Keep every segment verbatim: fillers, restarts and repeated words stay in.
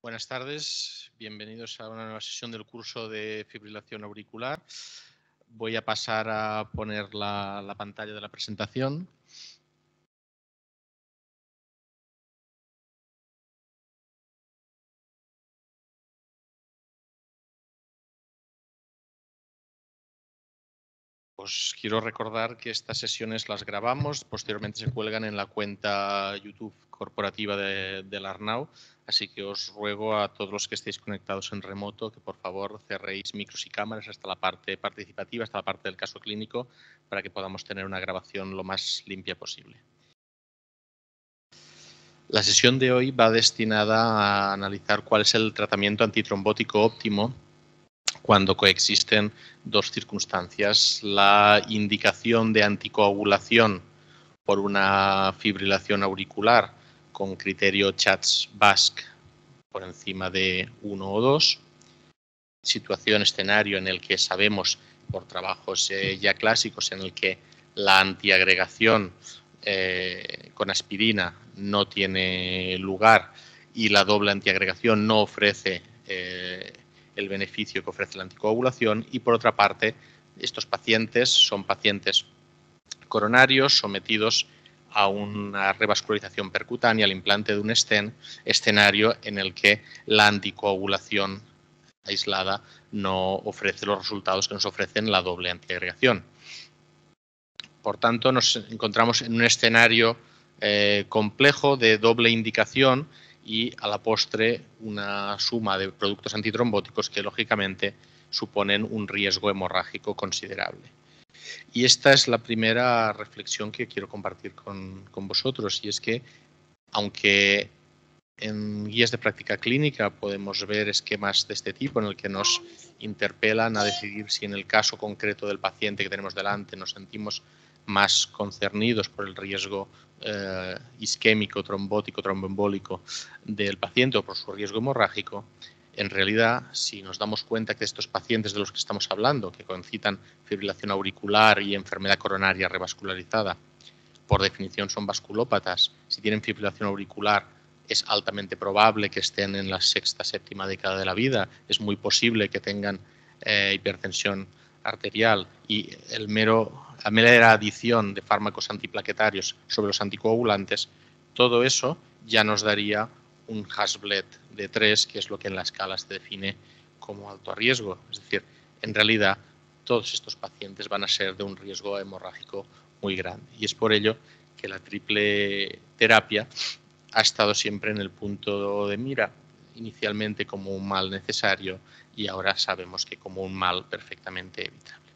Buenas tardes, bienvenidos a una nueva sesión del curso de fibrilación auricular. Voy a pasar a poner la, la pantalla de la presentación. Os quiero recordar que estas sesiones las grabamos, posteriormente se cuelgan en la cuenta YouTube corporativa de, del Arnau, así que os ruego a todos los que estéis conectados en remoto que por favor cerréis micros y cámaras hasta la parte participativa, hasta la parte del caso clínico, para que podamos tener una grabación lo más limpia posible. La sesión de hoy va destinada a analizar cuál es el tratamiento antitrombótico óptimo cuando coexisten dos circunstancias: la indicación de anticoagulación por una fibrilación auricular con criterio Schatz-Bask por encima de uno o dos, situación, escenario en el que sabemos por trabajos eh, ya clásicos en el que la antiagregación eh, con aspirina no tiene lugar y la doble antiagregación no ofrece eh, el beneficio que ofrece la anticoagulación, y por otra parte estos pacientes son pacientes coronarios sometidos a una revascularización percutánea, al implante de un stent, escenario en el que la anticoagulación aislada no ofrece los resultados que nos ofrecen la doble antiagregación. Por tanto, nos encontramos en un escenario eh, complejo de doble indicación y a la postre una suma de productos antitrombóticos que lógicamente suponen un riesgo hemorrágico considerable. Y esta es la primera reflexión que quiero compartir con, con vosotros, y es que aunque en guías de práctica clínica podemos ver esquemas de este tipo en el que nos interpelan a decidir si en el caso concreto del paciente que tenemos delante nos sentimos más concernidos por el riesgo eh, isquémico, trombótico, tromboembólico del paciente o por su riesgo hemorrágico. En realidad, si nos damos cuenta que estos pacientes de los que estamos hablando, que concitan fibrilación auricular y enfermedad coronaria revascularizada, por definición son vasculópatas, si tienen fibrilación auricular es altamente probable que estén en la sexta, séptima década de la vida, es muy posible que tengan eh, hipertensión arterial, y el mero, la mera adición de fármacos antiplaquetarios sobre los anticoagulantes, todo eso ya nos daría un Hasbled de tres, que es lo que en la escala se define como alto riesgo. Es decir, en realidad todos estos pacientes van a ser de un riesgo hemorrágico muy grande, y es por ello que la triple terapia ha estado siempre en el punto de mira, inicialmente como un mal necesario y ahora sabemos que como un mal perfectamente evitable.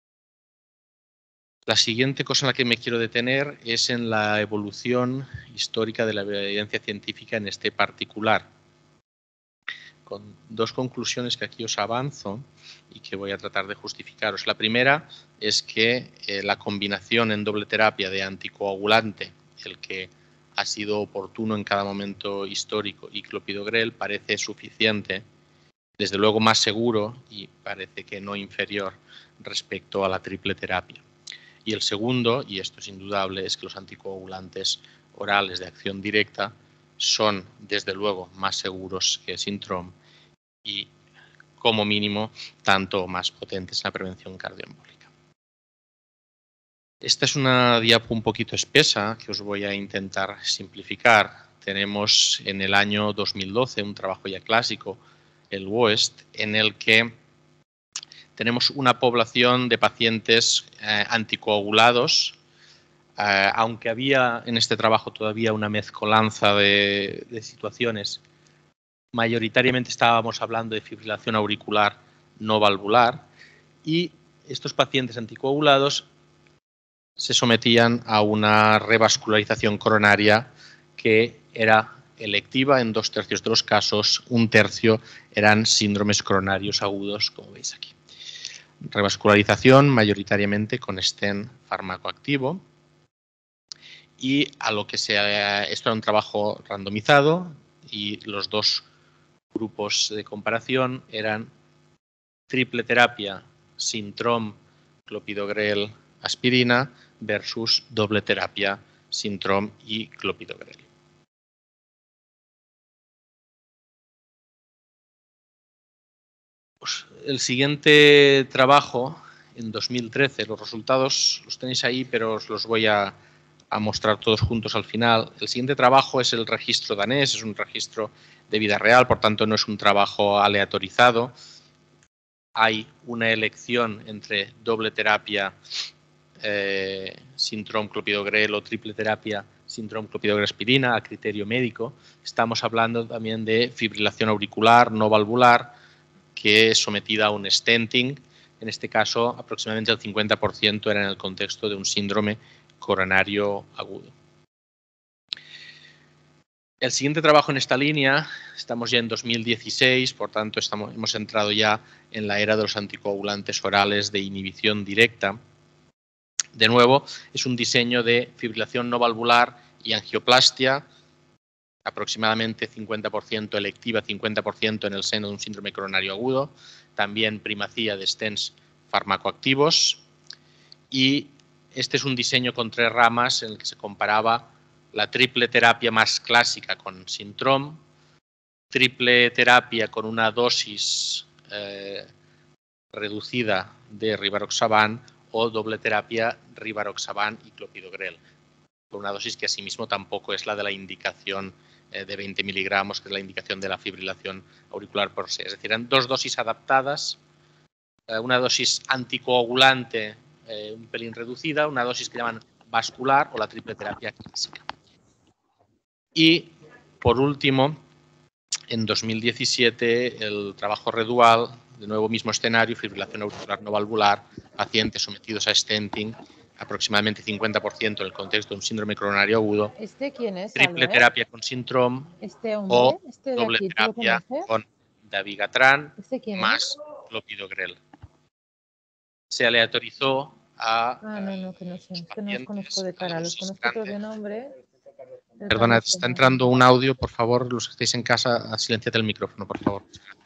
La siguiente cosa en la que me quiero detener es en la evolución histórica de la evidencia científica en este particular, con dos conclusiones que aquí os avanzo y que voy a tratar de justificaros. La primera es que eh, la combinación en doble terapia de anticoagulante, el que ha sido oportuno en cada momento histórico, y clopidogrel, parece suficiente, desde luego más seguro y parece que no inferior respecto a la triple terapia. Y el segundo, y esto es indudable, es que los anticoagulantes orales de acción directa son desde luego más seguros que Sintrom y como mínimo tanto o más potentes en la prevención cardioembólica. Esta es una diapo un poquito espesa que os voy a intentar simplificar. Tenemos en el año dos mil doce un trabajo ya clásico, el WOEST, en el que tenemos una población de pacientes eh, anticoagulados, eh, aunque había en este trabajo todavía una mezcolanza de, de situaciones. Mayoritariamente estábamos hablando de fibrilación auricular no valvular, y estos pacientes anticoagulados se sometían a una revascularización coronaria que era electiva en dos tercios de los casos, un tercio eran síndromes coronarios agudos, como veis aquí. Revascularización mayoritariamente con stent fármacoactivo, y a lo que se, esto era un trabajo randomizado y los dos grupos de comparación eran triple terapia Sintrom, clopidogrel, aspirina versus doble terapia Sintrom y clopidogrel. Pues el siguiente trabajo, en dos mil trece, los resultados los tenéis ahí, pero os los voy a, a mostrar todos juntos al final. El siguiente trabajo es el registro danés, es un registro de vida real, por tanto no es un trabajo aleatorizado. Hay una elección entre doble terapia eh, síndrome clopidogrel o triple terapia síndrome clopidogrel-aspirina a criterio médico. Estamos hablando también de fibrilación auricular no valvular que es sometida a un stenting. En este caso, aproximadamente el cincuenta por ciento era en el contexto de un síndrome coronario agudo. El siguiente trabajo en esta línea, estamos ya en dos mil dieciséis, por tanto estamos, hemos entrado ya en la era de los anticoagulantes orales de inhibición directa. De nuevo, es un diseño de fibrilación no valvular y angioplastia, aproximadamente cincuenta por ciento electiva, cincuenta por ciento en el seno de un síndrome coronario agudo, también primacía de stents farmacoactivos, y este es un diseño con tres ramas en el que se comparaba la triple terapia más clásica con Sintrom, triple terapia con una dosis eh, reducida de rivaroxaban o doble terapia rivaroxaban y clopidogrel, con una dosis que asimismo tampoco es la de la indicación eh, de veinte miligramos, que es la indicación de la fibrilación auricular por se. Es decir, eran dos dosis adaptadas, eh, una dosis anticoagulante eh, un pelín reducida, una dosis que llaman vascular o la triple terapia clásica. Y, por último, en dos mil diecisiete, el trabajo redual, de nuevo mismo escenario, fibrilación auricular no valvular, pacientes sometidos a stenting, aproximadamente cincuenta por ciento en el contexto de un síndrome coronario agudo, ¿Este quién es, triple Albert? terapia con Sintrom ¿Este hombre? o ¿Este de doble aquí? ¿Tú lo terapia conoces? con dabigatran ¿Este quién más es? clopidogrel. Se aleatorizó a Ah, no, no, que no sé. los Es que no los conozco pacientes de a la cara. Los dosis conozco todos grande. de nombre. Perdona, está entrando un audio, por favor, los que estéis en casa, silenciad el micrófono, por favor.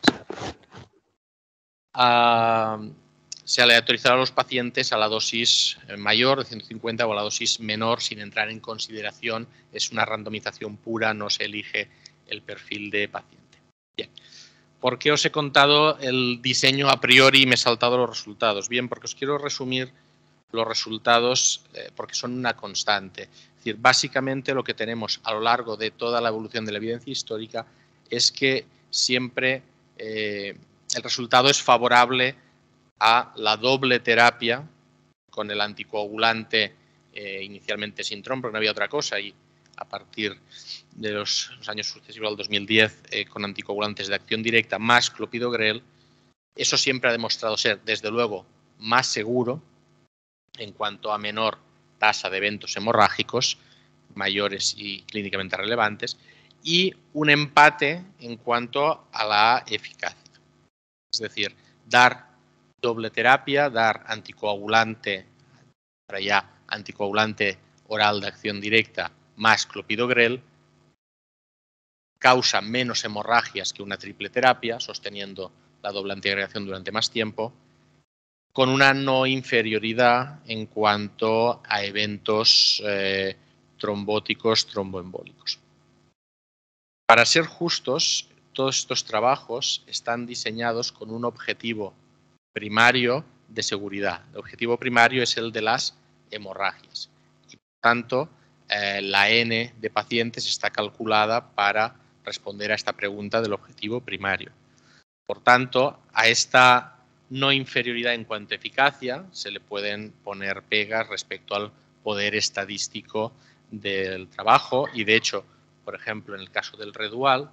Uh, se aleatorizará a los pacientes a la dosis mayor de ciento cincuenta o a la dosis menor sin entrar en consideración. Es una randomización pura, no se elige el perfil de paciente. Bien. ¿Por qué os he contado el diseño a priori y me he saltado los resultados? Bien, porque os quiero resumir los resultados eh, porque son una constante. Es decir, básicamente lo que tenemos a lo largo de toda la evolución de la evidencia histórica es que siempre eh, el resultado es favorable a la doble terapia con el anticoagulante eh, inicialmente Sintrom, porque no había otra cosa, y a partir de los, los años sucesivos al dos mil diez eh, con anticoagulantes de acción directa más clopidogrel. Eso siempre ha demostrado ser, desde luego, más seguro en cuanto a menor tasa de eventos hemorrágicos mayores y clínicamente relevantes, y un empate en cuanto a la eficacia. Es decir, dar doble terapia, dar anticoagulante, para ya anticoagulante oral de acción directa más clopidogrel, causa menos hemorragias que una triple terapia, sosteniendo la doble antiagregación durante más tiempo, con una no inferioridad en cuanto a eventos eh, trombóticos, tromboembólicos. Para ser justos, todos estos trabajos están diseñados con un objetivo primario de seguridad. El objetivo primario es el de las hemorragias. Y, por tanto, eh, la N de pacientes está calculada para responder a esta pregunta del objetivo primario. Por tanto, a esta no inferioridad en cuanto a eficacia se le pueden poner pegas respecto al poder estadístico del trabajo y, de hecho, por ejemplo, en el caso del Redual,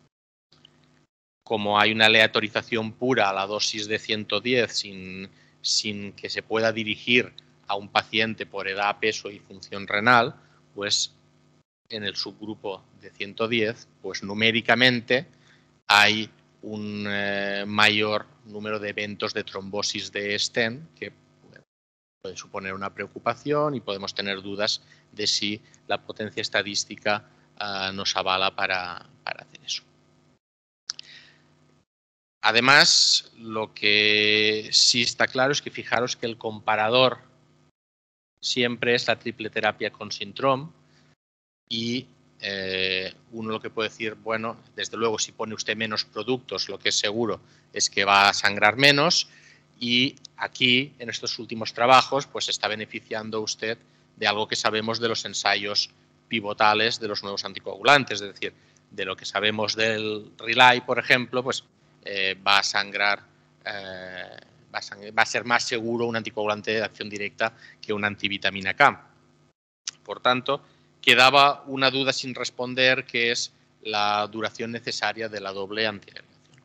como hay una aleatorización pura a la dosis de ciento diez sin, sin que se pueda dirigir a un paciente por edad, peso y función renal, pues en el subgrupo de ciento diez, pues numéricamente hay un eh, mayor número de eventos de trombosis de stent que bueno, puede suponer una preocupación y podemos tener dudas de si la potencia estadística uh, nos avala para, para hacer eso. Además, lo que sí está claro es que fijaros que el comparador siempre es la triple terapia con Sintrom y eh, uno lo que puede decir, bueno, desde luego si pone usted menos productos, lo que es seguro es que va a sangrar menos, y aquí, en estos últimos trabajos, pues está beneficiando usted de algo que sabemos de los ensayos pivotales de los nuevos anticoagulantes, es decir, de lo que sabemos del Relay, por ejemplo, pues eh, va a sangrar, eh, va, a sangrar, va a ser más seguro un anticoagulante de acción directa que una antivitamina K. Por tanto, quedaba una duda sin responder, que es la duración necesaria de la doble antiagregación.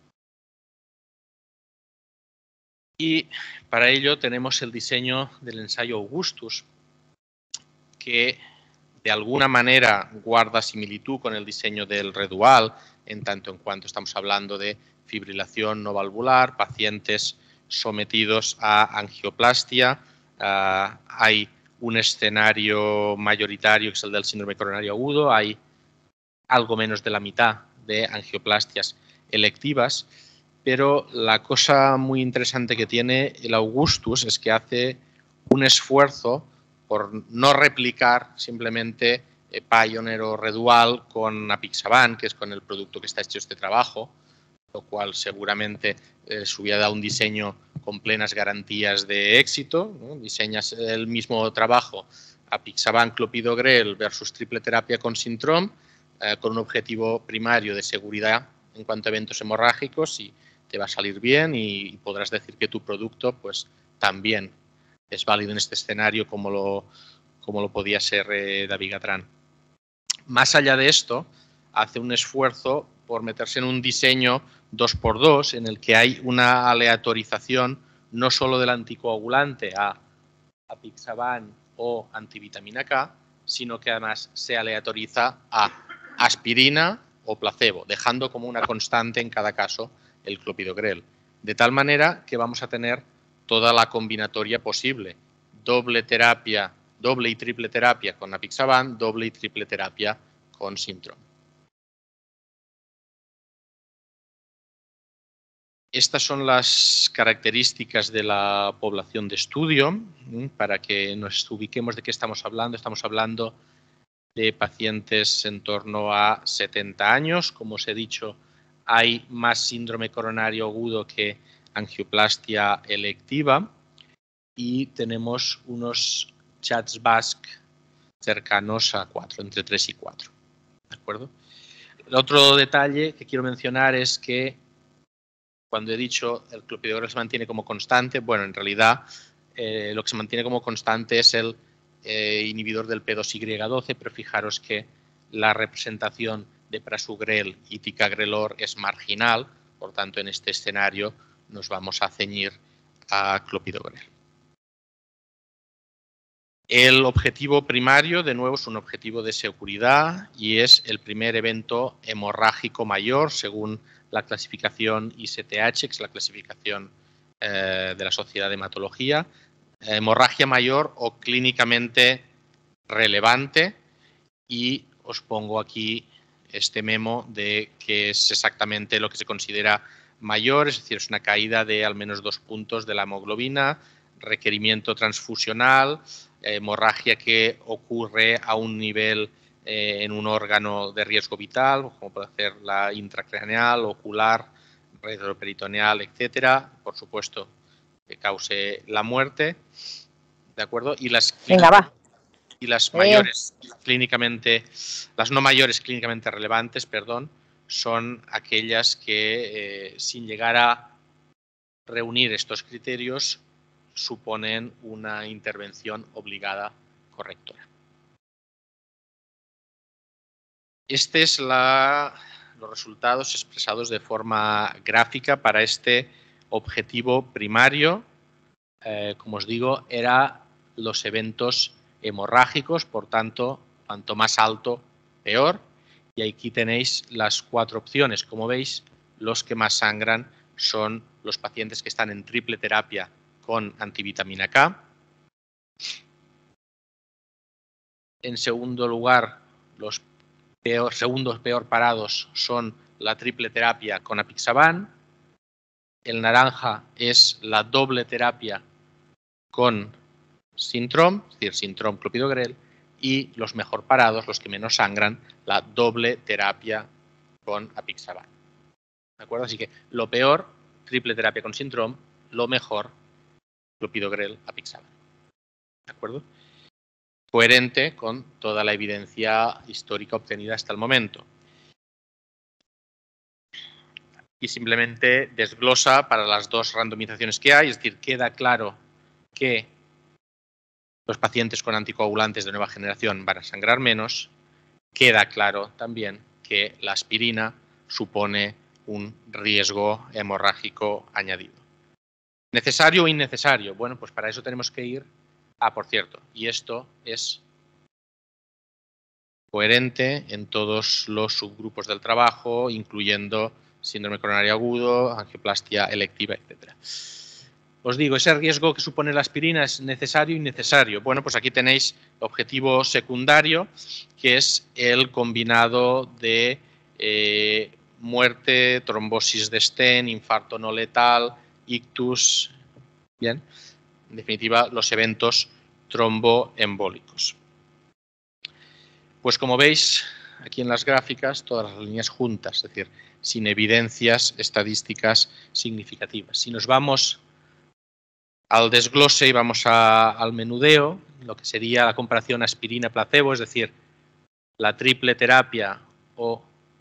Y para ello tenemos el diseño del ensayo Augustus, que de alguna manera guarda similitud con el diseño del Redual, en tanto en cuanto estamos hablando de fibrilación no valvular, pacientes sometidos a angioplastia. Uh, hay un escenario mayoritario, que es el del síndrome coronario agudo. Hay algo menos de la mitad de angioplastias electivas, pero la cosa muy interesante que tiene el Augustus es que hace un esfuerzo por no replicar simplemente eh, Pioneer o Redual con Apixaban, que es con el producto que está hecho este trabajo, lo cual seguramente eh, les hubiera dado un diseño con plenas garantías de éxito, ¿no? Diseñas el mismo trabajo, Apixaban, clopidogrel versus triple terapia con Sintrom, eh, con un objetivo primario de seguridad en cuanto a eventos hemorrágicos, y te va a salir bien y, y podrás decir que tu producto pues también es válido en este escenario como lo, como lo podía ser eh, Dabigatran. Más allá de esto, hace un esfuerzo por meterse en un diseño dos por dos en el que hay una aleatorización no solo del anticoagulante a Apixaban o antivitamina K, sino que además se aleatoriza a aspirina o placebo, dejando como una constante en cada caso el clopidogrel. De tal manera que vamos a tener toda la combinatoria posible, doble terapia, doble y triple terapia con Apixaban, doble y triple terapia con Sintrom. Estas son las características de la población de estudio, para que nos ubiquemos de qué estamos hablando. Estamos hablando de pacientes en torno a setenta años. Como os he dicho, hay más síndrome coronario agudo que angioplastia electiva, y tenemos unos chats B A S C cercanos a cuatro, entre tres y cuatro. ¿De acuerdo? El otro detalle que quiero mencionar es que cuando he dicho el clopidogrel se mantiene como constante, bueno, en realidad eh, lo que se mantiene como constante es el eh, inhibidor del P dos Y doce, pero fijaros que la representación de prasugrel y ticagrelor es marginal, por tanto en este escenario nos vamos a ceñir a clopidogrel. El objetivo primario, de nuevo, es un objetivo de seguridad y es el primer evento hemorrágico mayor según la clasificación I C T H, que es la clasificación eh, de la Sociedad de Hematología. Hemorragia mayor o clínicamente relevante, y os pongo aquí este memo de que es exactamente lo que se considera mayor, es decir, es una caída de al menos dos puntos de la hemoglobina, requerimiento transfusional, hemorragia que ocurre a un nivel eh, en un órgano de riesgo vital, como puede ser la intracraneal, ocular, retroperitoneal, etcétera. Por supuesto, que cause la muerte, ¿de acuerdo? Y las, Venga, va. Y las eh. mayores clínicamente, las no mayores clínicamente relevantes, perdón, son aquellas que eh, sin llegar a reunir estos criterios suponen una intervención obligada correctora. Este es la, los resultados expresados de forma gráfica para este objetivo primario. Eh, como os digo, era los eventos hemorrágicos, por tanto, cuanto más alto, peor. Y aquí tenéis las cuatro opciones. Como veis, los que más sangran son los pacientes que están en triple terapia con antivitamina K. En segundo lugar, los peor, segundos peor parados son la triple terapia con Apixaban. El naranja es la doble terapia con Sintrom, es decir, Sintrom clopidogrel. y los mejor parados, los que menos sangran, la doble terapia con apixaban. ¿De acuerdo? Así que lo peor, triple terapia con Sintrom, lo mejor, clopidogrel, apixaban. ¿De acuerdo? Coherente con toda la evidencia histórica obtenida hasta el momento. Y simplemente desglosa para las dos randomizaciones que hay, es decir, queda claro que los pacientes con anticoagulantes de nueva generación van a sangrar menos, queda claro también que la aspirina supone un riesgo hemorrágico añadido. ¿Necesario o innecesario? Bueno, pues para eso tenemos que ir. Ah, por cierto, y esto es coherente en todos los subgrupos del trabajo, incluyendo síndrome coronario agudo, angioplastia electiva, etcétera. Os digo, ese riesgo que supone la aspirina es necesario y innecesario. Bueno, pues aquí tenéis objetivo secundario, que es el combinado de eh, muerte, trombosis de stent, infarto no letal, ictus, bien, en definitiva, los eventos tromboembólicos. Pues como veis aquí en las gráficas, todas las líneas juntas, es decir, sin evidencias estadísticas significativas. Si nos vamos al desglose y vamos a, al menudeo, lo que sería la comparación aspirina-placebo, es decir, la triple terapia o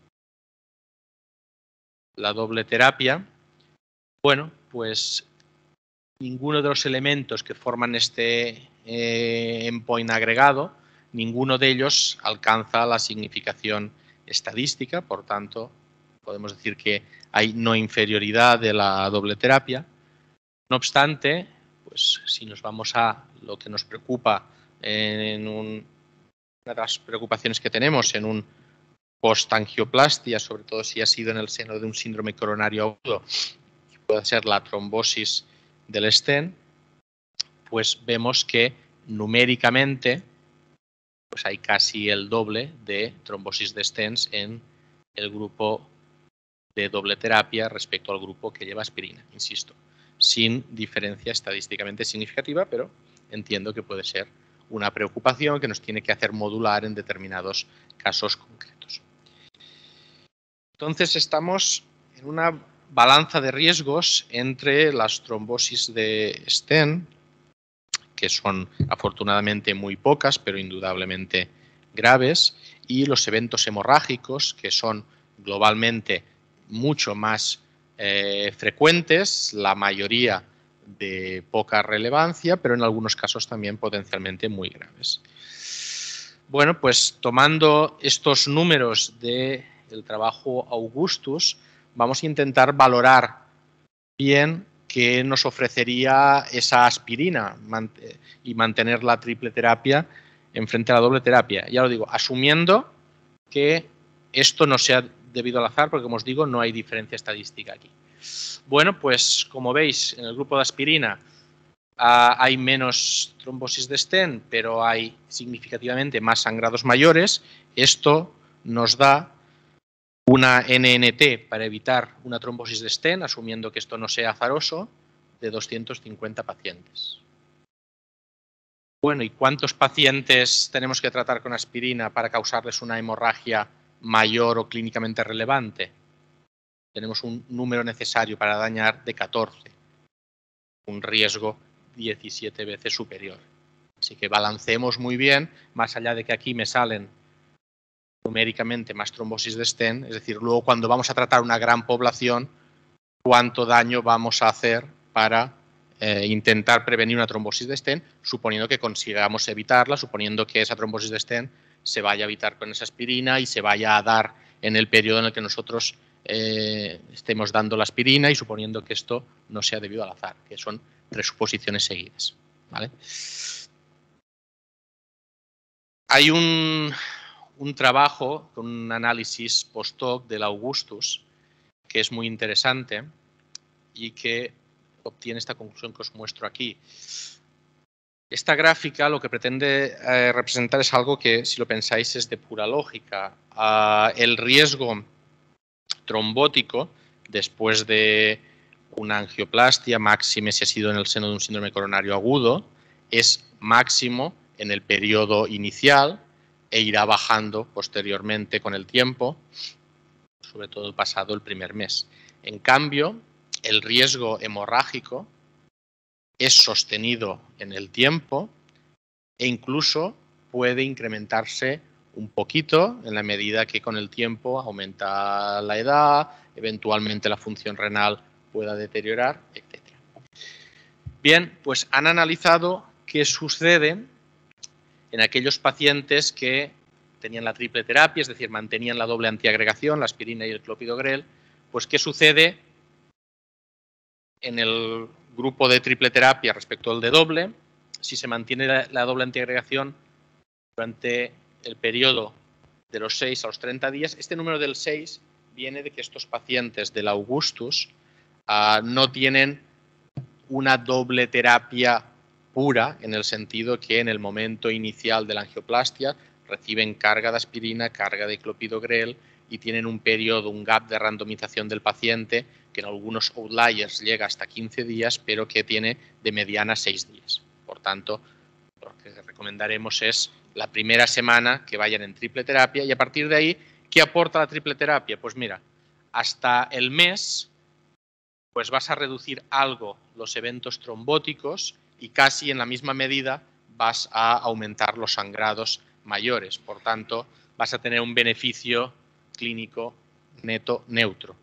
la doble terapia, bueno, pues ninguno de los elementos que forman este eh, endpoint agregado, ninguno de ellos alcanza la significación estadística, por tanto, podemos decir que hay no inferioridad de la doble terapia. No obstante, pues si nos vamos a lo que nos preocupa en un, una de las preocupaciones que tenemos en un post-angioplastia, sobre todo si ha sido en el seno de un síndrome coronario agudo, que puede ser la trombosis del stent, pues vemos que numéricamente pues hay casi el doble de trombosis de stents en el grupo de doble terapia respecto al grupo que lleva aspirina, insisto, sin diferencia estadísticamente significativa, pero entiendo que puede ser una preocupación que nos tiene que hacer modular en determinados casos concretos. Entonces estamos en una balanza de riesgos entre las trombosis de stent, que son afortunadamente muy pocas, pero indudablemente graves, y los eventos hemorrágicos, que son globalmente mucho más eh, frecuentes, la mayoría de poca relevancia, pero en algunos casos también potencialmente muy graves. Bueno, pues tomando estos números del trabajo Augustus, vamos a intentar valorar bien qué nos ofrecería esa aspirina y mantener la triple terapia en frente a la doble terapia. Ya lo digo, asumiendo que esto no sea debido al azar, porque como os digo, no hay diferencia estadística aquí. Bueno, pues como veis, en el grupo de aspirina uh, hay menos trombosis de stent, pero hay significativamente más sangrados mayores. Esto nos da una N N T para evitar una trombosis de stent, asumiendo que esto no sea azaroso, de doscientos cincuenta pacientes. Bueno, ¿y cuántos pacientes tenemos que tratar con aspirina para causarles una hemorragia mayor o clínicamente relevante? Tenemos un número necesario para dañar de catorce, un riesgo diecisiete veces superior. Así que balanceemos muy bien, más allá de que aquí me salen numéricamente más trombosis de stent, es decir, luego cuando vamos a tratar una gran población, cuánto daño vamos a hacer para eh, intentar prevenir una trombosis de stent, suponiendo que consigamos evitarla, suponiendo que esa trombosis de stent se vaya a evitar con esa aspirina y se vaya a dar en el periodo en el que nosotros eh, estemos dando la aspirina y suponiendo que esto no sea debido al azar, que son tres suposiciones seguidas, ¿vale? Hay un... un trabajo con un análisis post-hoc del Augustus que es muy interesante y que obtiene esta conclusión que os muestro aquí. Esta gráfica lo que pretende eh, representar es algo que, si lo pensáis, es de pura lógica. Uh, el riesgo trombótico después de una angioplastia, máxime si ha sido en el seno de un síndrome coronario agudo, es máximo en el periodo inicial e irá bajando posteriormente con el tiempo, sobre todo pasado el primer mes. En cambio, el riesgo hemorrágico es sostenido en el tiempo e incluso puede incrementarse un poquito en la medida que con el tiempo aumenta la edad, eventualmente la función renal pueda deteriorar, etcétera. Bien, pues han analizado qué sucede en aquellos pacientes que tenían la triple terapia, es decir, mantenían la doble antiagregación, la aspirina y el clopidogrel, pues qué sucede en el grupo de triple terapia respecto al de doble, si se mantiene la, la doble antiagregación durante el periodo de los seis a los treinta días. Este número del seis viene de que estos pacientes del Augustus uh, no tienen una doble terapia pura, en el sentido que en el momento inicial de la angioplastia reciben carga de aspirina, carga de clopidogrel y tienen un periodo, un gap de randomización del paciente que en algunos outliers llega hasta quince días, pero que tiene de mediana seis días. Por tanto, lo que recomendaremos es la primera semana que vayan en triple terapia y a partir de ahí, ¿qué aporta la triple terapia? Pues mira, hasta el mes pues vas a reducir algo los eventos trombóticos y casi en la misma medida vas a aumentar los sangrados mayores. Por tanto, vas a tener un beneficio clínico neto neutro.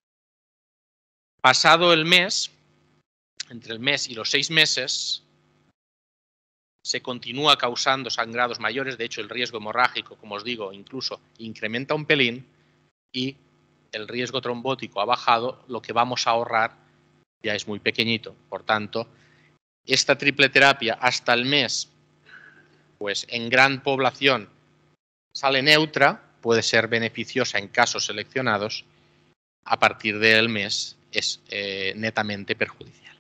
Pasado el mes, entre el mes y los seis meses, se continúa causando sangrados mayores. De hecho, el riesgo hemorrágico, como os digo, incluso incrementa un pelín y el riesgo trombótico ha bajado. Lo que vamos a ahorrar ya es muy pequeñito. Por tanto, esta triple terapia hasta el mes, pues en gran población sale neutra, puede ser beneficiosa en casos seleccionados. A partir del mes es eh, netamente perjudicial.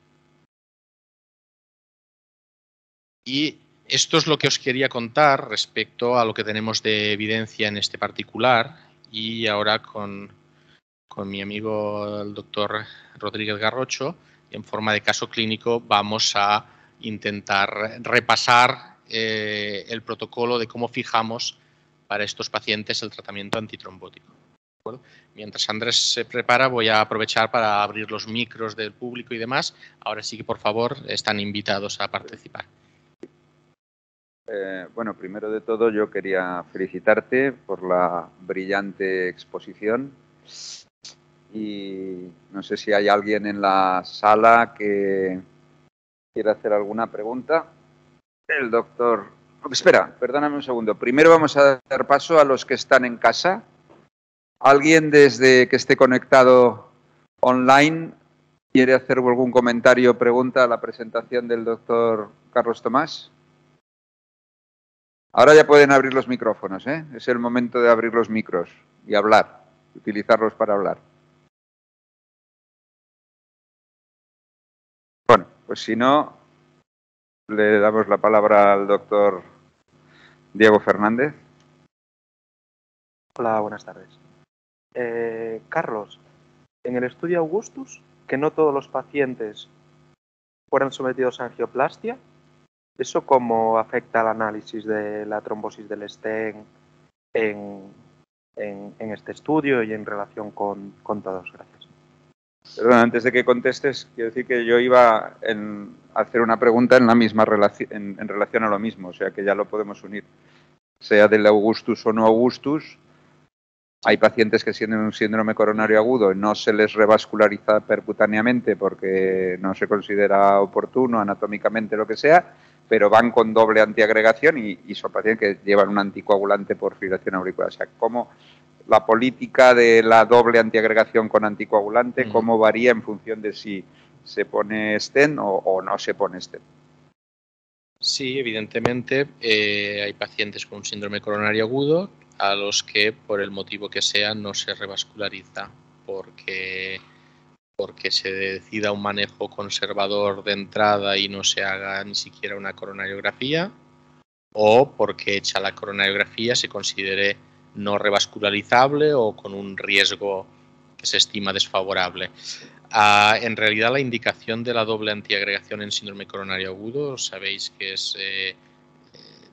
Y esto es lo que os quería contar respecto a lo que tenemos de evidencia en este particular. Y ahora con, con mi amigo el doctor Rodríguez Garrocho, en forma de caso clínico, vamos a intentar repasar eh, el protocolo de cómo fijamos para estos pacientes el tratamiento antitrombótico. ¿De acuerdo? Mientras Andrés se prepara, voy a aprovechar para abrir los micros del público y demás. Ahora sí que, por favor, están invitados a participar. Eh, bueno, primero de todo yo quería felicitarte por la brillante exposición y no sé si hay alguien en la sala que quiera hacer alguna pregunta. El doctor... Espera, perdóname un segundo. Primero vamos a dar paso a los que están en casa. ¿Alguien desde que esté conectado online quiere hacer algún comentario o pregunta a la presentación del doctor Carlos Tomás? Ahora ya pueden abrir los micrófonos, ¿eh? Es el momento de abrir los micros y hablar, utilizarlos para hablar. Bueno, pues si no, le damos la palabra al doctor Diego Fernández. Hola, buenas tardes. Eh, Carlos, en el estudio Augustus, que no todos los pacientes fueran sometidos a angioplastia, ¿eso cómo afecta al análisis de la trombosis del stent en, en, en este estudio y en relación con, con todos? Gracias. Perdón, antes de que contestes, quiero decir que yo iba en, a hacer una pregunta en la misma relación, en, en relación a lo mismo, o sea que ya lo podemos unir. Sea del Augustus o no Augustus, hay pacientes que tienen un síndrome coronario agudo y no se les revasculariza percutáneamente porque no se considera oportuno, anatómicamente, lo que sea, pero van con doble antiagregación y, y son pacientes que llevan un anticoagulante por fibrilación auricular. O sea, cómo la política de la doble antiagregación con anticoagulante, mm. cómo varía en función de si se pone stent o, o no se pone stent. Sí, evidentemente eh, hay pacientes con un síndrome coronario agudo a los que, por el motivo que sea, no se revasculariza porque, porque se decida un manejo conservador de entrada y no se haga ni siquiera una coronariografía, o porque hecha la coronariografía se considere no revascularizable o con un riesgo que se estima desfavorable. Uh, en realidad, la indicación de la doble antiagregación en síndrome coronario agudo, sabéis que es eh,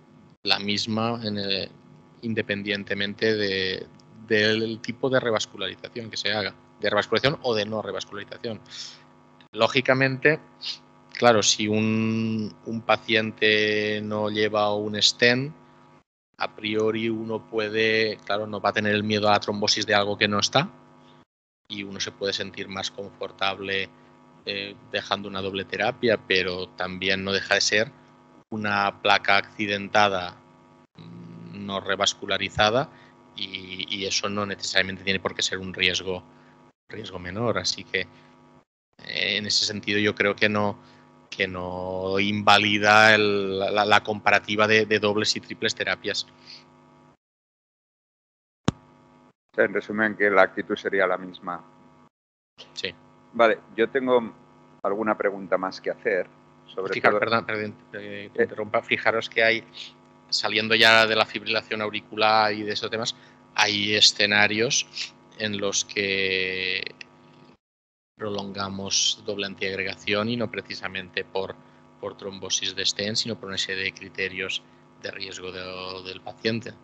la misma en el, independientemente de, del tipo de revascularización que se haga, de revascularización o de no revascularización. Lógicamente, claro, si un, un paciente no lleva un stent, a priori uno puede, claro, no va a tener el miedo a la trombosis de algo que no está y uno se puede sentir más confortable eh, dejando una doble terapia, pero también no deja de ser una placa accidentada no revascularizada y, y eso no necesariamente tiene por qué ser un riesgo, riesgo menor, así que eh, en ese sentido yo creo que no que no invalida el, la, la comparativa de, de dobles y triples terapias. En resumen, que la actitud sería la misma. Sí. Vale, yo tengo alguna pregunta más que hacer. Sobre Fijar, todo... Perdón, perdón, que te interrumpa. Fijaros que hay, saliendo ya de la fibrilación auricular y de esos temas, hay escenarios en los que prolongamos doble antiagregación y no precisamente por, por trombosis de stent, sino por una serie de criterios de riesgo de, del paciente.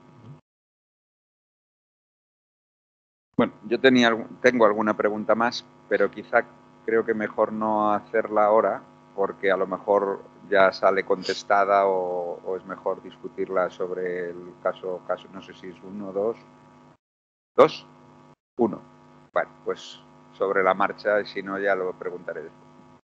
Bueno, yo tenía, tengo alguna pregunta más, pero quizá creo que mejor no hacerla ahora, porque a lo mejor ya sale contestada o, o es mejor discutirla sobre el caso, caso, no sé si es uno, dos, dos, uno. Bueno, pues sobre la marcha, si no ya lo preguntaré después.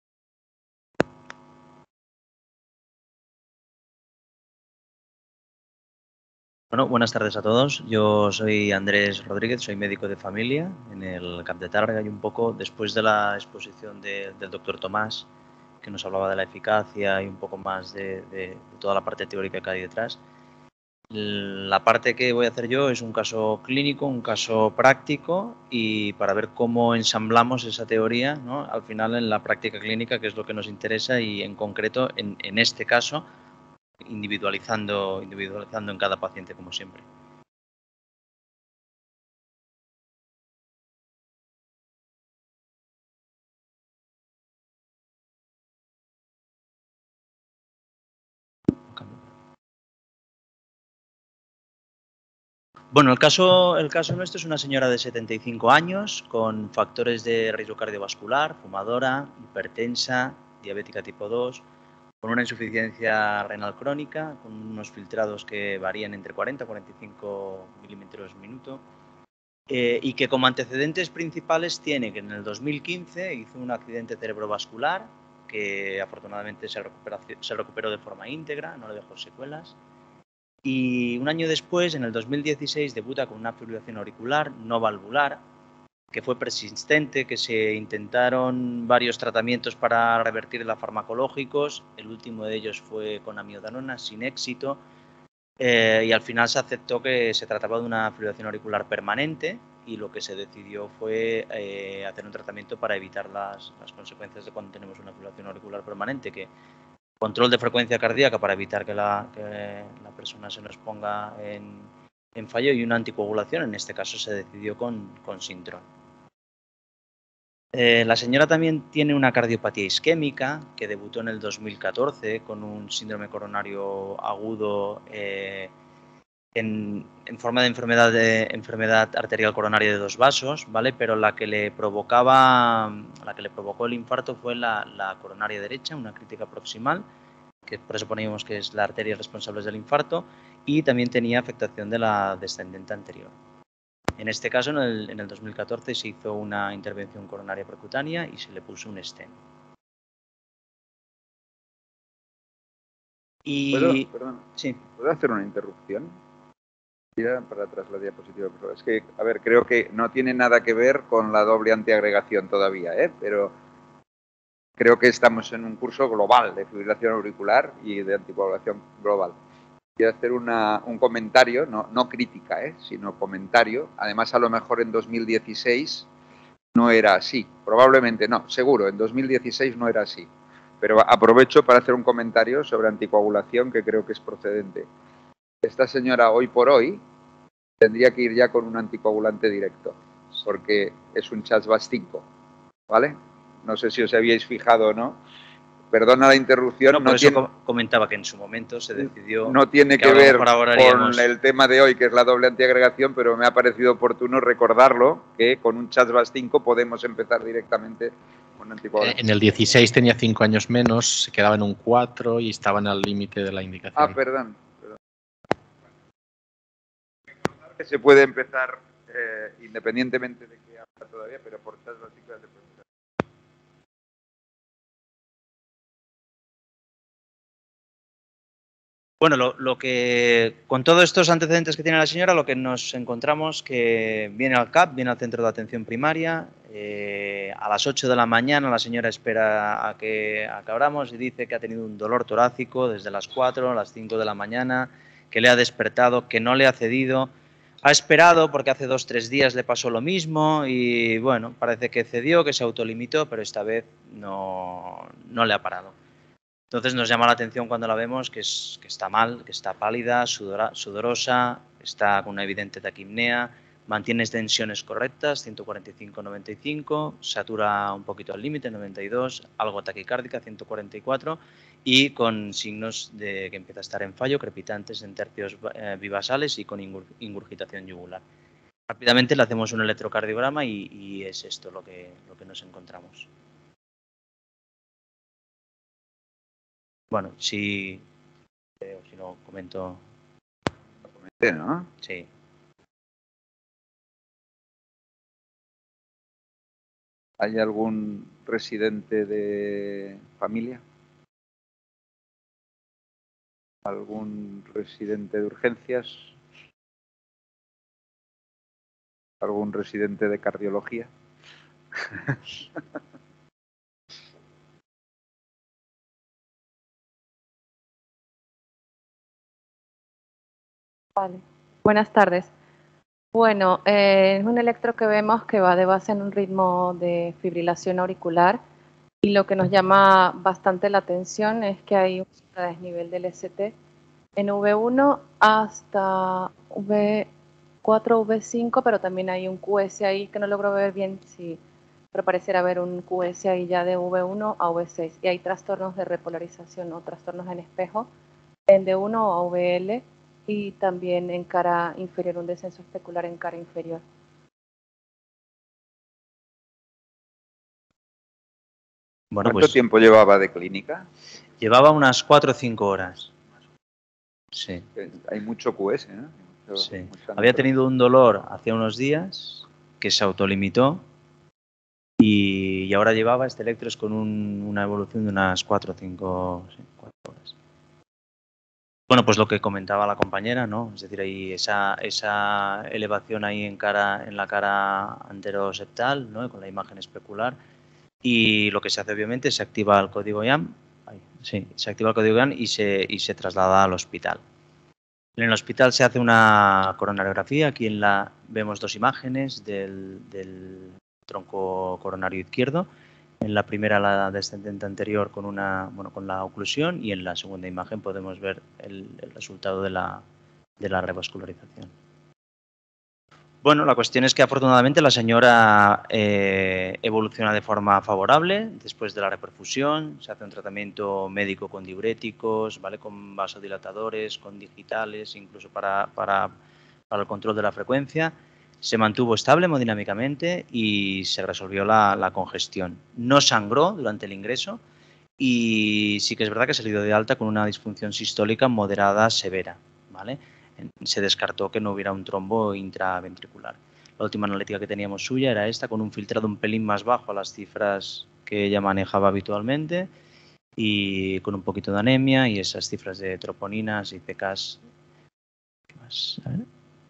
Bueno, buenas tardes a todos. Yo soy Andrés Rodríguez, soy médico de familia en el Camp de Tàrrega y un poco después de la exposición de, del doctor Tomás, que nos hablaba de la eficacia y un poco más de, de, de toda la parte teórica que hay detrás. La parte que voy a hacer yo es un caso clínico, un caso práctico y para ver cómo ensamblamos esa teoría, ¿no?, al final en la práctica clínica, que es lo que nos interesa y en concreto en, en este caso individualizando, individualizando en cada paciente como siempre. Bueno, el caso, el caso nuestro es una señora de setenta y cinco años con factores de riesgo cardiovascular, fumadora, hipertensa, diabética tipo dos, con una insuficiencia renal crónica, con unos filtrados que varían entre cuarenta y cuarenta y cinco milímetros minuto, eh, y que como antecedentes principales tiene que en el dos mil quince hizo un accidente cerebrovascular que afortunadamente se recuperó, se recuperó de forma íntegra, no le dejó secuelas. Y un año después, en el dos mil dieciséis, debuta con una fibrilación auricular no valvular, que fue persistente, que se intentaron varios tratamientos para revertirla farmacológicos. El último de ellos fue con amiodarona, sin éxito. Eh, y al final se aceptó que se trataba de una fibrilación auricular permanente y lo que se decidió fue eh, hacer un tratamiento para evitar las, las consecuencias de cuando tenemos una fibrilación auricular permanente, que control de frecuencia cardíaca para evitar que la, que la persona se nos ponga en, en fallo y una anticoagulación. En este caso se decidió con, con Sintron. Eh, la señora también tiene una cardiopatía isquémica que debutó en el dos mil catorce con un síndrome coronario agudo eh, en, en forma de enfermedad, de enfermedad arterial coronaria de dos vasos, ¿vale? Pero la que le provocaba, la que le provocó el infarto fue la, la coronaria derecha, una crítica proximal, que presuponemos que es la arteria responsable del infarto, y también tenía afectación de la descendente anterior. En este caso, en el, en el dos mil catorce, se hizo una intervención coronaria percutánea y se le puso un stent. Y... ¿Puedo, perdón, sí. ¿puedo hacer una interrupción? Tira para atrás la diapositiva, por favor. Es que, a ver, creo que no tiene nada que ver con la doble antiagregación todavía, ¿eh? Pero creo que estamos en un curso global de fibrilación auricular y de anticoagulación global. Quiero hacer una, un comentario, no, no crítica, ¿eh?, sino comentario. Además, a lo mejor en dos mil dieciséis no era así. Probablemente no, seguro, en dos mil dieciséis no era así. Pero aprovecho para hacer un comentario sobre anticoagulación que creo que es procedente. Esta señora, hoy por hoy, tendría que ir ya con un anticoagulante directo, porque es un Chas-Bas cinco, ¿vale? No sé si os habíais fijado o no. perdona la interrupción, No, no, por eso tiene, co- comentaba que en su momento se decidió no tiene que que a lo ver mejor ahora haríamos- con el tema de hoy, que es la doble antiagregación, pero me ha parecido oportuno recordarlo, que con un CHASBAS cinco podemos empezar directamente con anticoagulación. En el dieciséis tenía cinco años menos, se quedaba en un cuatro y estaban al límite de la indicación. Ah, perdón. perdón. Que se puede empezar eh, independientemente de que haya todavía, pero por CHASBAS cinco ya se puede empezar. Bueno, lo, lo que con todos estos antecedentes que tiene la señora, lo que nos encontramos que viene al C A P, viene al centro de atención primaria, eh, a las ocho de la mañana la señora espera a que, a que abramos y dice que ha tenido un dolor torácico desde las cuatro a las cinco de la mañana, que le ha despertado, que no le ha cedido. Ha esperado porque hace dos o tres días le pasó lo mismo y bueno, parece que cedió, que se autolimitó, pero esta vez no, no le ha parado. Entonces nos llama la atención cuando la vemos que, es, que está mal, que está pálida, sudora, sudorosa, está con una evidente taquipnea, mantiene tensiones correctas, ciento cuarenta y cinco noventa y cinco, satura un poquito al límite, noventa y dos, algo taquicárdica, ciento cuarenta y cuatro, y con signos de que empieza a estar en fallo, crepitantes en tercios eh, bivasales y con ingur, ingurgitación yugular. Rápidamente le hacemos un electrocardiograma y, y es esto lo que, lo que nos encontramos. Bueno, si, eh, si lo comento, Sí, ¿no? sí. ¿Hay algún residente de familia? ¿Algún residente de urgencias? ¿Algún residente de cardiología? Vale. Buenas tardes. Bueno, eh, es un electro que vemos que va de base en un ritmo de fibrilación auricular y lo que nos llama bastante la atención es que hay un desnivel del S T en V uno hasta V cuatro, V cinco, pero también hay un Q S ahí que no logro ver bien si, pero pareciera haber un Q S ahí ya de V uno a V seis y hay trastornos de repolarización o trastornos en espejo en D uno a V L y también en cara inferior, un descenso especular en cara inferior. Bueno, ¿Cuánto pues tiempo llevaba de clínica? llevaba unas cuatro o cinco horas. Sí, Hay mucho Q S, ¿no? Mucho, sí. mucha Había nitro- tenido un dolor hace unos días que se autolimitó y, y ahora llevaba este electros con un, una evolución de unas cuatro o cinco sí, cuatro horas. Bueno, pues lo que comentaba la compañera, ¿no? Es decir, hay esa, esa elevación ahí en cara, en la cara anteroseptal, ¿no? Con la imagen especular. Y lo que se hace, obviamente, se activa el código I A M, ay, sí, se activa el código I A M y se, y se traslada al hospital. En el hospital se hace una coronariografía. Aquí en la vemos dos imágenes del, del tronco coronario izquierdo. En la primera, la descendente anterior, con una, bueno, con la oclusión, y en la segunda imagen podemos ver el, el resultado de la, de la revascularización. Bueno, la cuestión es que afortunadamente la señora eh, evoluciona de forma favorable después de la reperfusión. Se hace un tratamiento médico con diuréticos, ¿vale? Con vasodilatadores, con digitales, incluso para, para, para el control de la frecuencia. Se mantuvo estable hemodinámicamente y se resolvió la, la congestión. No sangró durante el ingreso y sí que es verdad que se le dio de alta con una disfunción sistólica moderada severa, ¿vale? Se descartó que no hubiera un trombo intraventricular. La última analítica que teníamos suya era esta, con un filtrado un pelín más bajo a las cifras que ella manejaba habitualmente y con un poquito de anemia y esas cifras de troponinas y P Ks. ¿Qué más? A ver.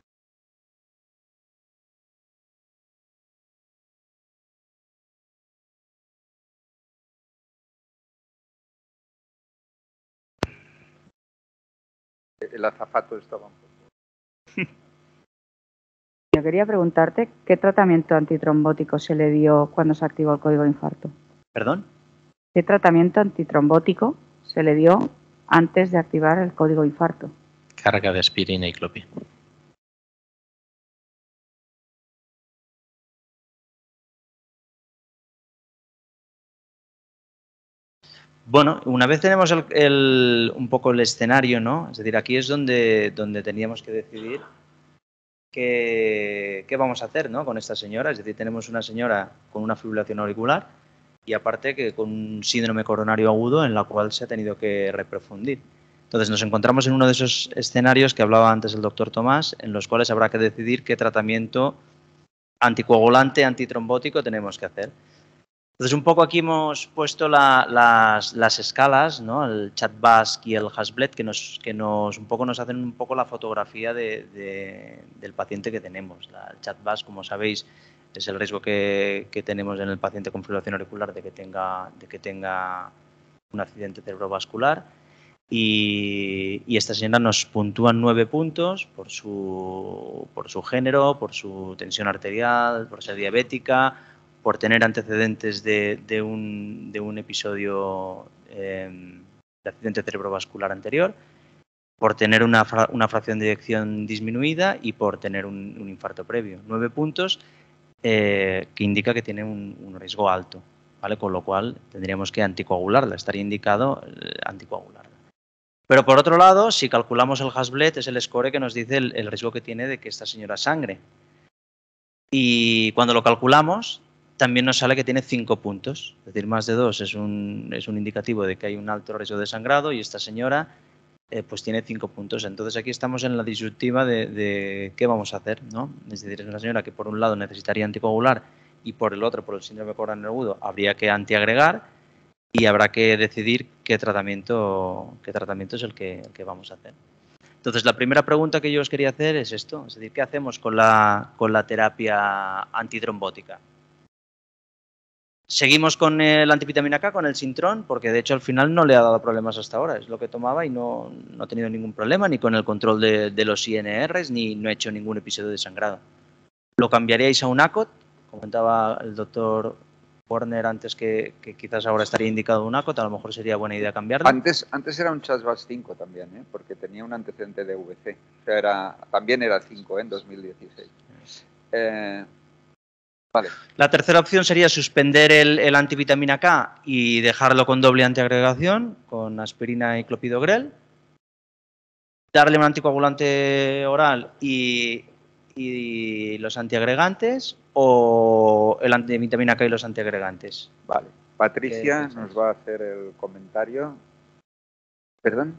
El azafato estaba un poco... Yo quería preguntarte qué tratamiento antitrombótico se le dio cuando se activó el código de infarto. ¿Perdón? ¿Qué tratamiento antitrombótico se le dio antes de activar el código de infarto? Carga de aspirina y clopin. Bueno, una vez tenemos el, el, un poco el escenario, ¿no? Es decir, aquí es donde, donde teníamos que decidir qué, qué vamos a hacer, ¿no? Con esta señora. Es decir, tenemos una señora con una fibrilación auricular y aparte que con un síndrome coronario agudo en la cual se ha tenido que reprofundir. Entonces nos encontramos en uno de esos escenarios que hablaba antes el doctor Tomás, en los cuales habrá que decidir qué tratamiento anticoagulante, antitrombótico tenemos que hacer. Entonces, un poco aquí hemos puesto la, las, las escalas, ¿no? El CHA2V A S C y el Hasbled, que nos, que nos un poco nos hacen un poco la fotografía de, de, del paciente que tenemos. La, el CHA2V A S C, como sabéis, es el riesgo que, que tenemos en el paciente con fibrilación auricular de que tenga, de que tenga un accidente cerebrovascular. Y, y esta señora nos puntúan nueve puntos por su, por su género, por su tensión arterial, por ser diabética, por tener antecedentes de, de, un, de un episodio eh, de accidente cerebrovascular anterior, por tener una, fra una fracción de eyección disminuida y por tener un, un infarto previo. Nueve puntos eh, que indica que tiene un, un riesgo alto, ¿vale? Con lo cual tendríamos que anticoagularla, estaría indicado eh, anticoagularla. Pero por otro lado, si calculamos el Hasbled, es el score que nos dice el, el riesgo que tiene de que esta señora sangre. Y cuando lo calculamos, también nos sale que tiene cinco puntos, es decir, más de dos es un, es un indicativo de que hay un alto riesgo de sangrado y esta señora eh, pues tiene cinco puntos. Entonces aquí estamos en la disyuntiva de, de qué vamos a hacer, ¿no? Es decir, es una señora que por un lado necesitaría anticoagular y por el otro, por el síndrome coronario agudo, habría que antiagregar y habrá que decidir qué tratamiento, qué tratamiento es el que, el que vamos a hacer. Entonces, la primera pregunta que yo os quería hacer es esto, es decir, ¿qué hacemos con la, con la terapia antitrombótica? Seguimos con el antivitamina K, con el Sintron, porque de hecho al final no le ha dado problemas hasta ahora, es lo que tomaba y no, no ha tenido ningún problema, ni con el control de, de los I N Rs, ni no ha hecho ningún episodio de sangrado. ¿Lo cambiaríais a un A C O T? Comentaba el doctor Warner antes que, que quizás ahora estaría indicado un A C O T, a lo mejor sería buena idea cambiarlo. Antes, antes era un CHA2V A S cinco también, ¿eh? Porque tenía un antecedente de V C. O sea, era, también era cinco ¿eh? En dos mil dieciséis. Eh, vale. La tercera opción sería suspender el, el antivitamina K y dejarlo con doble antiagregación, con aspirina y clopidogrel. Darle un anticoagulante oral y, y los antiagregantes, o el antivitamina K y los antiagregantes. Vale. Patricia nos va a hacer el comentario. ¿Perdón?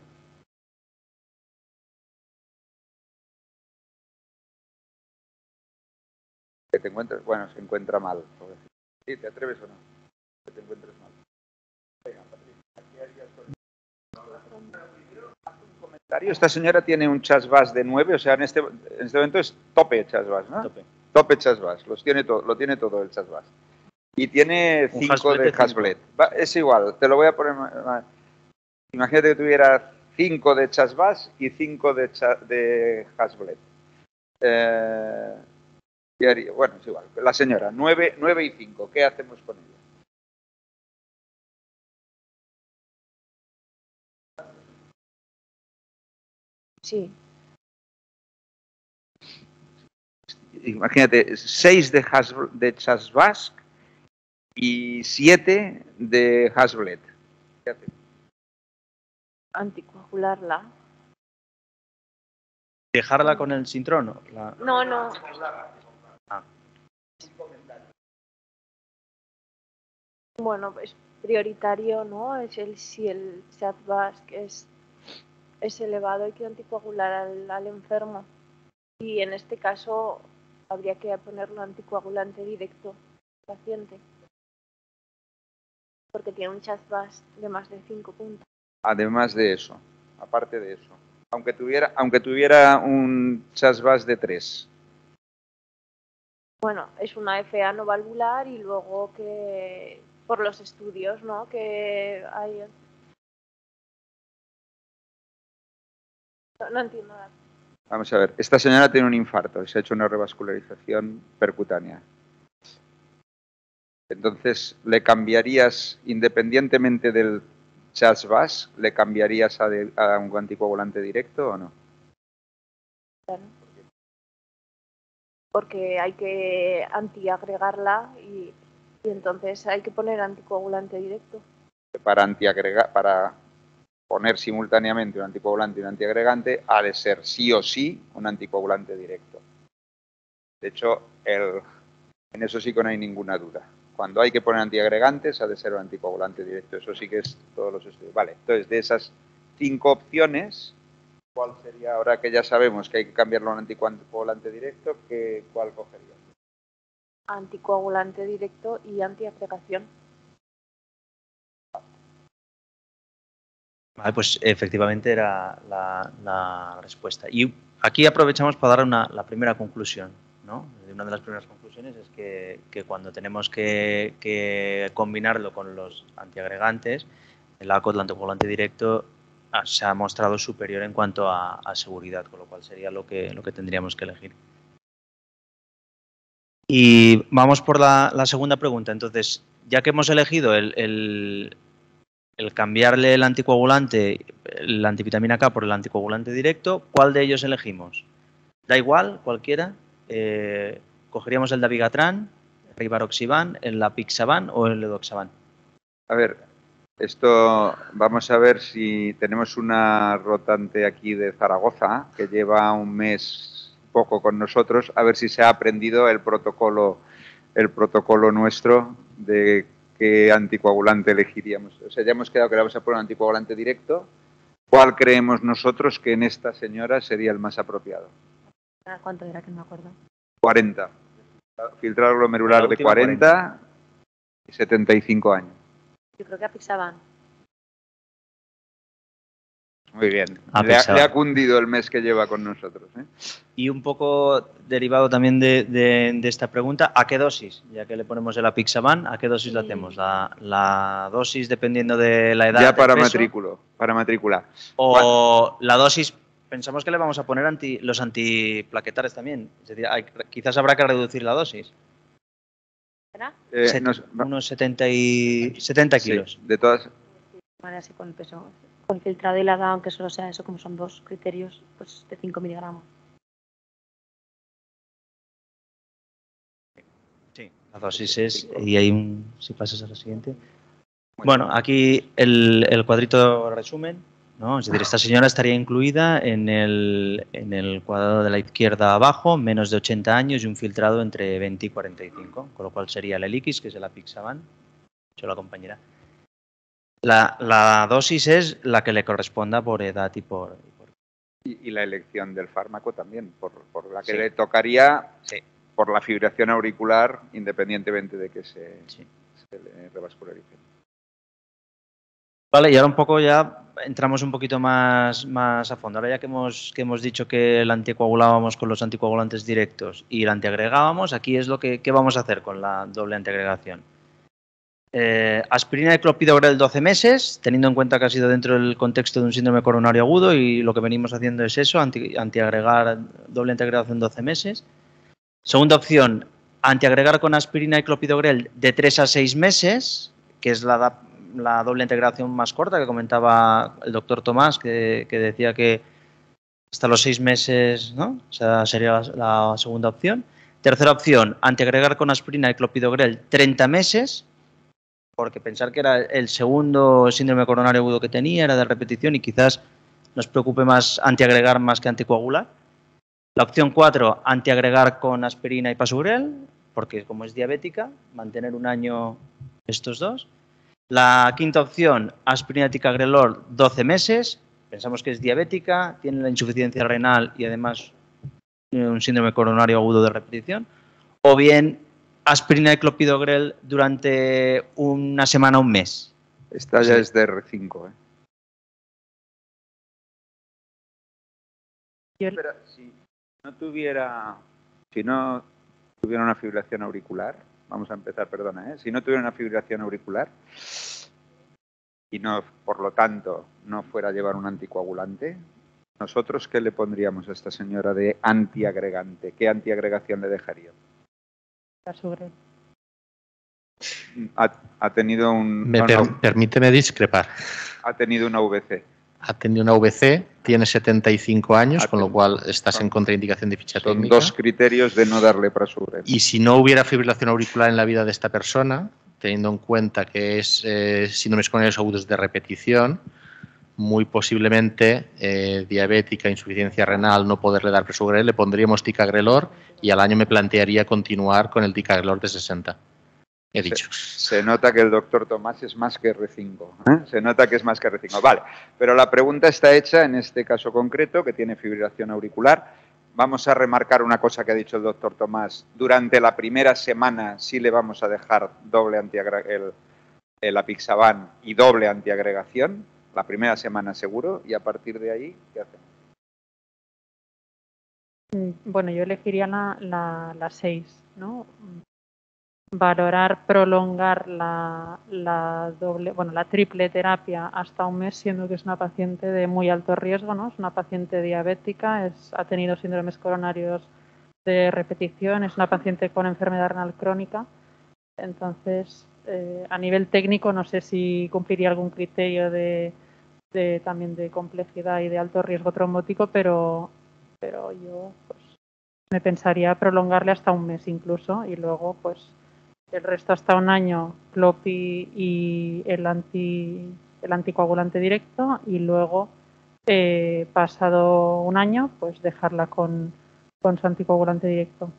Que te encuentres, bueno, se encuentra mal. ¿Sí? ¿Te atreves o no? Que te encuentres mal. Venga, Patricia, ¿qué harías con un comentario? Esta señora tiene un CHA2V A S de nueve, o sea, en este, en este momento es tope CHA2V A S, ¿no? Tope. Tope CHA2V A S, los tiene todo, lo tiene todo el CHA2V A S. Y tiene cinco de Hasbled. Es igual, te lo voy a poner. Imagínate que tuviera cinco de CHA2V A S y cinco de, de Hasbled. Eh, bueno, es igual. La señora, nueve y cinco. ¿Qué hacemos con ella? Sí. Imagínate, seis de, de CHA2V A S y siete de Hasbled. ¿Qué hacemos? Anticoagularla. ¿Dejarla con el Sintron? ¿No? La... No, no. Ah. Bueno, es prioritario, ¿no? Es el, si el CHA2V A S es, es elevado, hay que anticoagular al, al enfermo. Y en este caso habría que ponerlo anticoagulante directo al paciente. Porque tiene un CHA2V A S de más de cinco puntos. Además de eso, aparte de eso, aunque tuviera, aunque tuviera un CHA2V A S de tres. Bueno, es una F A no valvular y luego que por los estudios, ¿no? Que hay. No, no entiendo nada. Vamos a ver, esta señora tiene un infarto y se ha hecho una revascularización percutánea. Entonces, ¿le cambiarías, independientemente del CHA2V A S, le cambiarías a, de, a un anticoagulante directo o no? Claro. Porque hay que antiagregarla y, y entonces hay que poner anticoagulante directo. para, antiagrega, para poner simultáneamente un anticoagulante y un antiagregante ha de ser sí o sí un anticoagulante directo. De hecho, el, en eso sí que no hay ninguna duda. Cuando hay que poner antiagregantes ha de ser un anticoagulante directo. Eso sí que es todos los estudios. Vale, entonces de esas cinco opciones, ¿cuál sería, ahora que ya sabemos que hay que cambiarlo a un anticoagulante directo, que, cuál cogería? Anticoagulante directo y antiagregación. Vale, pues efectivamente era la, la respuesta. Y aquí aprovechamos para dar una, la primera conclusión, ¿no? Una de las primeras conclusiones es que, que cuando tenemos que, que combinarlo con los antiagregantes, el A C O T, el anticoagulante directo, se ha mostrado superior en cuanto a, a seguridad, con lo cual sería lo que, lo que tendríamos que elegir. Y vamos por la, la segunda pregunta. Entonces, ya que hemos elegido el, el, el cambiarle el anticoagulante, la antivitamina K por el anticoagulante directo, ¿cuál de ellos elegimos? Da igual, cualquiera. Eh, ¿Cogeríamos el dabigatran, el rivaroxaban, el apixaban o el edoxaban? A ver, esto vamos a ver si tenemos una rotante aquí de Zaragoza que lleva un mes poco con nosotros, a ver si se ha aprendido el protocolo, el protocolo nuestro de qué anticoagulante elegiríamos. O sea, ya hemos quedado que le vamos a poner un anticoagulante directo. ¿Cuál creemos nosotros que en esta señora sería el más apropiado? ¿Cuánto era que no me acuerdo? cuarenta. Filtrado glomerular de cuarenta, cuarenta y setenta y cinco años. Yo creo que apixaban. Muy bien. Le ha, le ha cundido el mes que lleva con nosotros, ¿eh? Y un poco derivado también de, de, de esta pregunta, ¿a qué dosis? Ya que le ponemos el apixaban, ¿a qué dosis sí. la hacemos? La, la dosis dependiendo de la edad. Ya para matrículo, para matrícula. O ¿Cuál? La dosis, pensamos que le vamos a poner anti, los antiplaquetares también. Es decir, hay, quizás habrá que reducir la dosis. ¿Será? Eh, Set, nos, unos setenta, y, setenta kilos. Sí, de todas. Vale, así con el peso. Con filtrado y la edad, aunque solo sea eso, como son dos criterios, pues de cinco miligramos. Sí, la dosis es, y hay un, si pasas a la siguiente. Bueno, aquí el, el cuadrito resumen, ¿no? Es decir, esta señora estaría incluida en el, en el cuadrado de la izquierda abajo, menos de ochenta años y un filtrado entre veinte y cuarenta y cinco, con lo cual sería el Eliquis, que es el apixaban, yo la compañera. La, la dosis es la que le corresponda por edad y por... Y, por... y, y la elección del fármaco también, por, por la que sí. le tocaría sí. por la fibrilación auricular, independientemente de que se, sí. se le revascularice. Vale, y ahora un poco ya entramos un poquito más, más a fondo. Ahora ya que hemos, que hemos dicho que el anticoagulábamos con los anticoagulantes directos y el antiagregábamos, aquí es lo que, que vamos a hacer con la doble antiagregación. Eh, aspirina de clopidogrel doce meses, teniendo en cuenta que ha sido dentro del contexto de un síndrome coronario agudo y lo que venimos haciendo es eso, anti, antiagregar doble antiagregación doce meses. Segunda opción, antiagregar con aspirina y clopidogrel de tres a seis meses, que es la, la doble antiagregación más corta que comentaba el doctor Tomás, que, que decía que hasta los seis meses, ¿no? O sea, sería la, la segunda opción. Tercera opción, antiagregar con aspirina y clopidogrel treinta meses, porque pensar que era el segundo síndrome coronario agudo que tenía, era de repetición y quizás nos preocupe más antiagregar más que anticoagular. La opción cuatro, antiagregar con aspirina y pasugrel, porque como es diabética, mantener un año estos dos. La quinta opción, aspirina ticagrelor doce meses, pensamos que es diabética, tiene la insuficiencia renal y además un síndrome coronario agudo de repetición. O bien aspirina y clopidogrel durante una semana o un mes. Esta ya sí. Es de R cinco, ¿eh? Pero si no tuviera, si no tuviera una fibrilación auricular, vamos a empezar, perdona, ¿eh? Si no tuviera una fibrilación auricular y no, por lo tanto, no fuera a llevar un anticoagulante, ¿nosotros qué le pondríamos a esta señora de antiagregante? ¿Qué antiagregación le dejaría? Pasugrel. Ha, ha tenido un... Me per, no, permíteme discrepar. Ha tenido una V C. Ha tenido una V C, tiene setenta y cinco años, con lo cual estás son, en contraindicación de ficha técnica. Son dos criterios de no darle pasugrel. Y si no hubiera fibrilación auricular en la vida de esta persona, teniendo en cuenta que es eh, síndromes coronarios agudos de repetición, muy posiblemente eh, diabética, insuficiencia renal, no poderle dar prasugrel, le pondríamos ticagrelor y al año me plantearía continuar con el ticagrelor de sesenta. He dicho. Se, se nota que el doctor Tomás es más que erre cinco. ¿eh? Se nota que es más que erre cinco. Vale, pero la pregunta está hecha en este caso concreto, que tiene fibrilación auricular. Vamos a remarcar una cosa que ha dicho el doctor Tomás. Durante la primera semana sí le vamos a dejar doble antiagregación, el, el apixaban y doble antiagregación. La primera semana seguro, y a partir de ahí, ¿qué hacemos? Bueno, yo elegiría la, la, la seis, ¿no? Valorar, prolongar la, la doble, bueno, la triple terapia hasta un mes, siendo que es una paciente de muy alto riesgo, ¿no? Es una paciente diabética, es, ha tenido síndromes coronarios de repetición, es una paciente con enfermedad renal crónica. Entonces, eh, a nivel técnico, no sé si cumpliría algún criterio de, de también de complejidad y de alto riesgo trombótico, pero, pero yo pues, me pensaría prolongarle hasta un mes incluso y luego, pues, el resto hasta un año, clopi y el, anti, el anticoagulante directo y luego, eh, pasado un año, pues dejarla con, con su anticoagulante directo.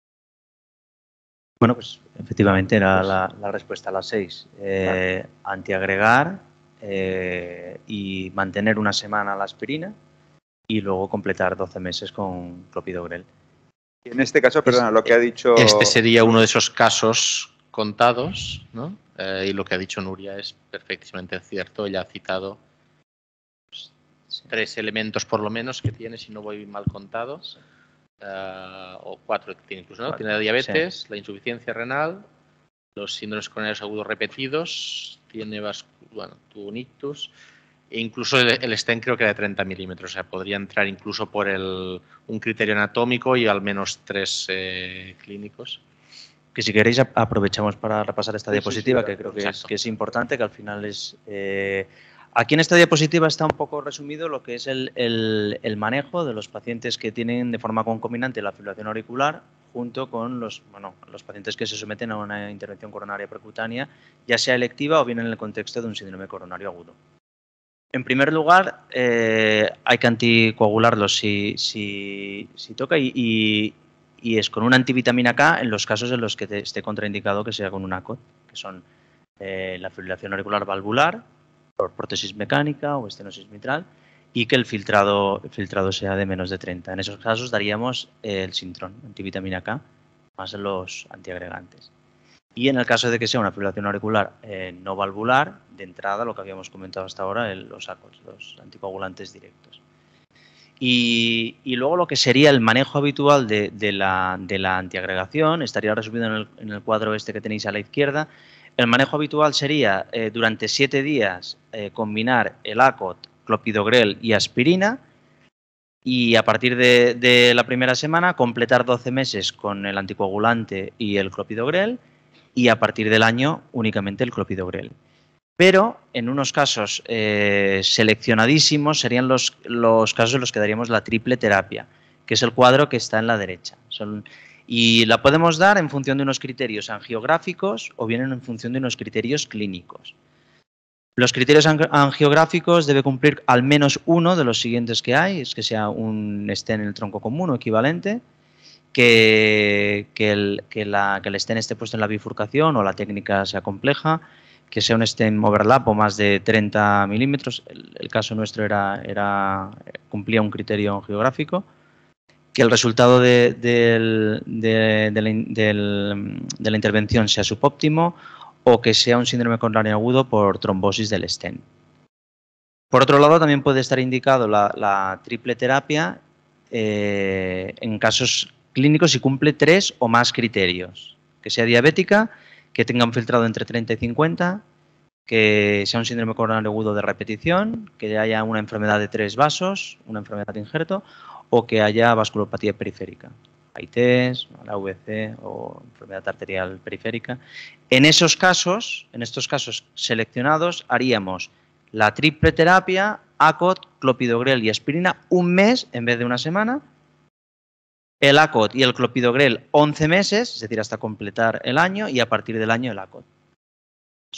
Bueno, pues efectivamente era la, la respuesta a las seis. Eh, claro. Antiagregar eh, y mantener una semana la aspirina y luego completar doce meses con clopidogrel. Y en este caso, perdona, lo que ha dicho... Este sería uno de esos casos contados, ¿no? Eh, y lo que ha dicho Nuria es perfectamente cierto. Ella ha citado pues, sí. tres elementos por lo menos que tiene, si no voy mal contados. Uh, o cuatro que tiene incluso, ¿no? Cuatro, tiene la diabetes, sí. La insuficiencia renal, los síndromes coronarios agudos repetidos, tiene bueno, tu ictus, e incluso el, el stent creo que era de treinta milímetros, o sea, podría entrar incluso por el, un criterio anatómico y al menos tres eh, clínicos. Que si queréis aprovechamos para repasar esta sí, diapositiva, sí, sí, que creo que es, que es importante, que al final es... Eh, aquí en esta diapositiva está un poco resumido lo que es el, el, el manejo de los pacientes que tienen de forma concomitante la fibrilación auricular junto con los, bueno, los pacientes que se someten a una intervención coronaria percutánea, ya sea electiva o bien en el contexto de un síndrome coronario agudo. En primer lugar, eh, hay que anticoagularlos si, si, si toca y, y, y es con una antivitamina K en los casos en los que te esté contraindicado que sea con un A C O T, que son eh, la fibrilación auricular valvular, por prótesis mecánica o estenosis mitral y que el filtrado, el filtrado sea de menos de treinta. En esos casos daríamos el Sintron, antivitamina K, más los antiagregantes. Y en el caso de que sea una fibrilación auricular eh, no valvular, de entrada, lo que habíamos comentado hasta ahora, el, los A C O Ts, los anticoagulantes directos. Y, y luego lo que sería el manejo habitual de, de, la, de la antiagregación, estaría resumido en el, en el cuadro este que tenéis a la izquierda. El manejo habitual sería eh, durante siete días eh, combinar el A C O T, clopidogrel y aspirina y a partir de, de la primera semana completar doce meses con el anticoagulante y el clopidogrel y a partir del año únicamente el clopidogrel. Pero en unos casos eh, seleccionadísimos serían los, los casos en los que daríamos la triple terapia, que es el cuadro que está en la derecha. Son, y la podemos dar en función de unos criterios angiográficos o bien en función de unos criterios clínicos. Los criterios angiográficos debe cumplir al menos uno de los siguientes que hay, es que sea un stent en el tronco común o equivalente, que, que, el, que, la, que el stent esté puesto en la bifurcación o la técnica sea compleja, que sea un stent overlap o más de treinta milímetros, el, el caso nuestro era, era, cumplía un criterio angiográfico, que el resultado de, de, de, de, la, de, de la intervención sea subóptimo o que sea un síndrome coronario agudo por trombosis del stent. Por otro lado, también puede estar indicado la, la triple terapia eh, en casos clínicos si cumple tres o más criterios. Que sea diabética, que tenga un filtrado entre treinta y cincuenta, que sea un síndrome coronario agudo de repetición, que haya una enfermedad de tres vasos, una enfermedad de injerto, o que haya vasculopatía periférica, A I T S, la V C o enfermedad arterial periférica. En esos casos, en estos casos seleccionados, haríamos la triple terapia, A C O T, clopidogrel y aspirina un mes en vez de una semana, el A C O T y el clopidogrel once meses, es decir, hasta completar el año y a partir del año el A C O T.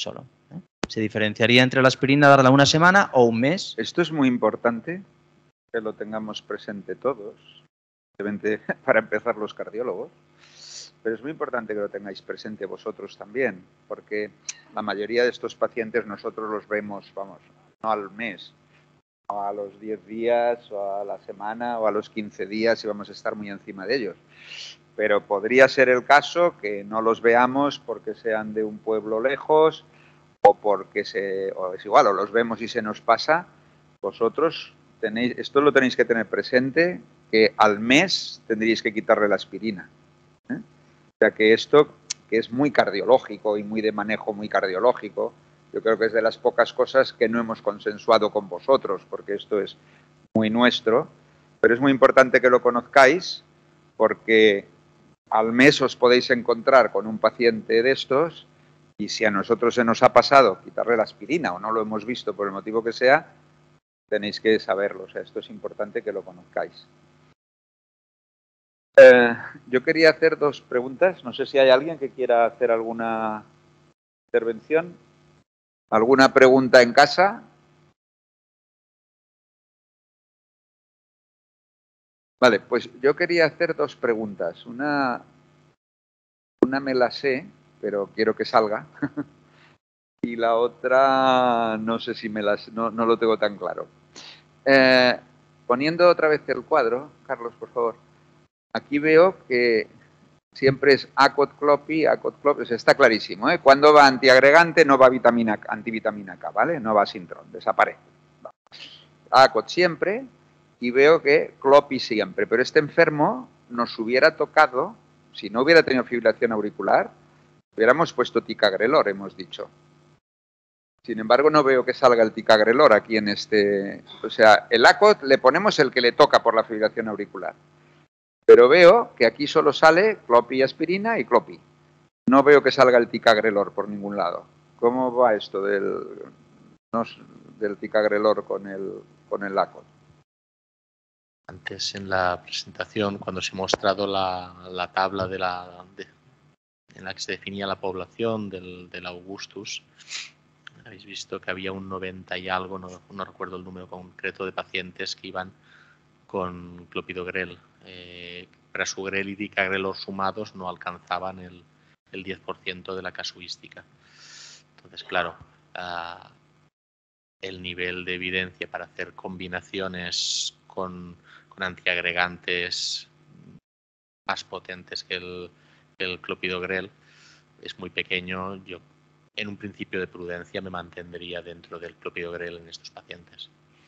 solo. ¿eh? Se diferenciaría entre la aspirina darla una semana o un mes. Esto es muy importante que lo tengamos presente todos, obviamente para empezar los cardiólogos, pero es muy importante que lo tengáis presente vosotros también, porque la mayoría de estos pacientes nosotros los vemos, vamos, no al mes, o a los diez días, o a la semana, o a los quince días y vamos a estar muy encima de ellos. Pero podría ser el caso que no los veamos porque sean de un pueblo lejos o porque se, o es igual, o los vemos y se nos pasa. Vosotros tenéis, esto lo tenéis que tener presente, que al mes tendríais que quitarle la aspirina. ¿eh? O sea que esto, que es muy cardiológico y muy de manejo muy cardiológico, yo creo que es de las pocas cosas que no hemos consensuado con vosotros, porque esto es muy nuestro, pero es muy importante que lo conozcáis, porque al mes os podéis encontrar con un paciente de estos y si a nosotros se nos ha pasado quitarle la aspirina o no lo hemos visto por el motivo que sea, tenéis que saberlo. O sea, esto es importante que lo conozcáis. Eh, yo quería hacer dos preguntas. No sé si hay alguien que quiera hacer alguna intervención. ¿Alguna pregunta en casa? Vale, pues yo quería hacer dos preguntas. Una, una me la sé, pero quiero que salga. Y la otra no sé si me las, no, no lo tengo tan claro. Eh, poniendo otra vez el cuadro, Carlos, por favor. Aquí veo que siempre es A C O T-Clopi, A C O T-Clopi, o sea, está clarísimo, ¿eh? Cuando va antiagregante no va vitamina, antivitamina K, ¿vale? No va Sintrom, desaparece. A C O T siempre y veo que Clopi siempre, pero este enfermo nos hubiera tocado, si no hubiera tenido fibrilación auricular, hubiéramos puesto ticagrelor, hemos dicho. Sin embargo, no veo que salga el ticagrelor aquí en este... O sea, el A C O T le ponemos el que le toca por la fibrilación auricular. Pero veo que aquí solo sale Clopi y aspirina y Clopi. No veo que salga el ticagrelor por ningún lado. ¿Cómo va esto del, no, del ticagrelor con el, con el A C O T? Antes en la presentación, cuando se ha mostrado la, la tabla de la, de, en la que se definía la población del, del Augustus, habéis visto que había un noventa y algo, no, no recuerdo el número concreto de pacientes que iban con clopidogrel. Eh, prasugrel y ticagrelor sumados no alcanzaban el, el diez por ciento de la casuística. Entonces, claro, uh, el nivel de evidencia para hacer combinaciones con, con antiagregantes más potentes que el, que el clopidogrel es muy pequeño. Yo, en un principio de prudencia, me mantendría dentro del clopidogrel en estos pacientes.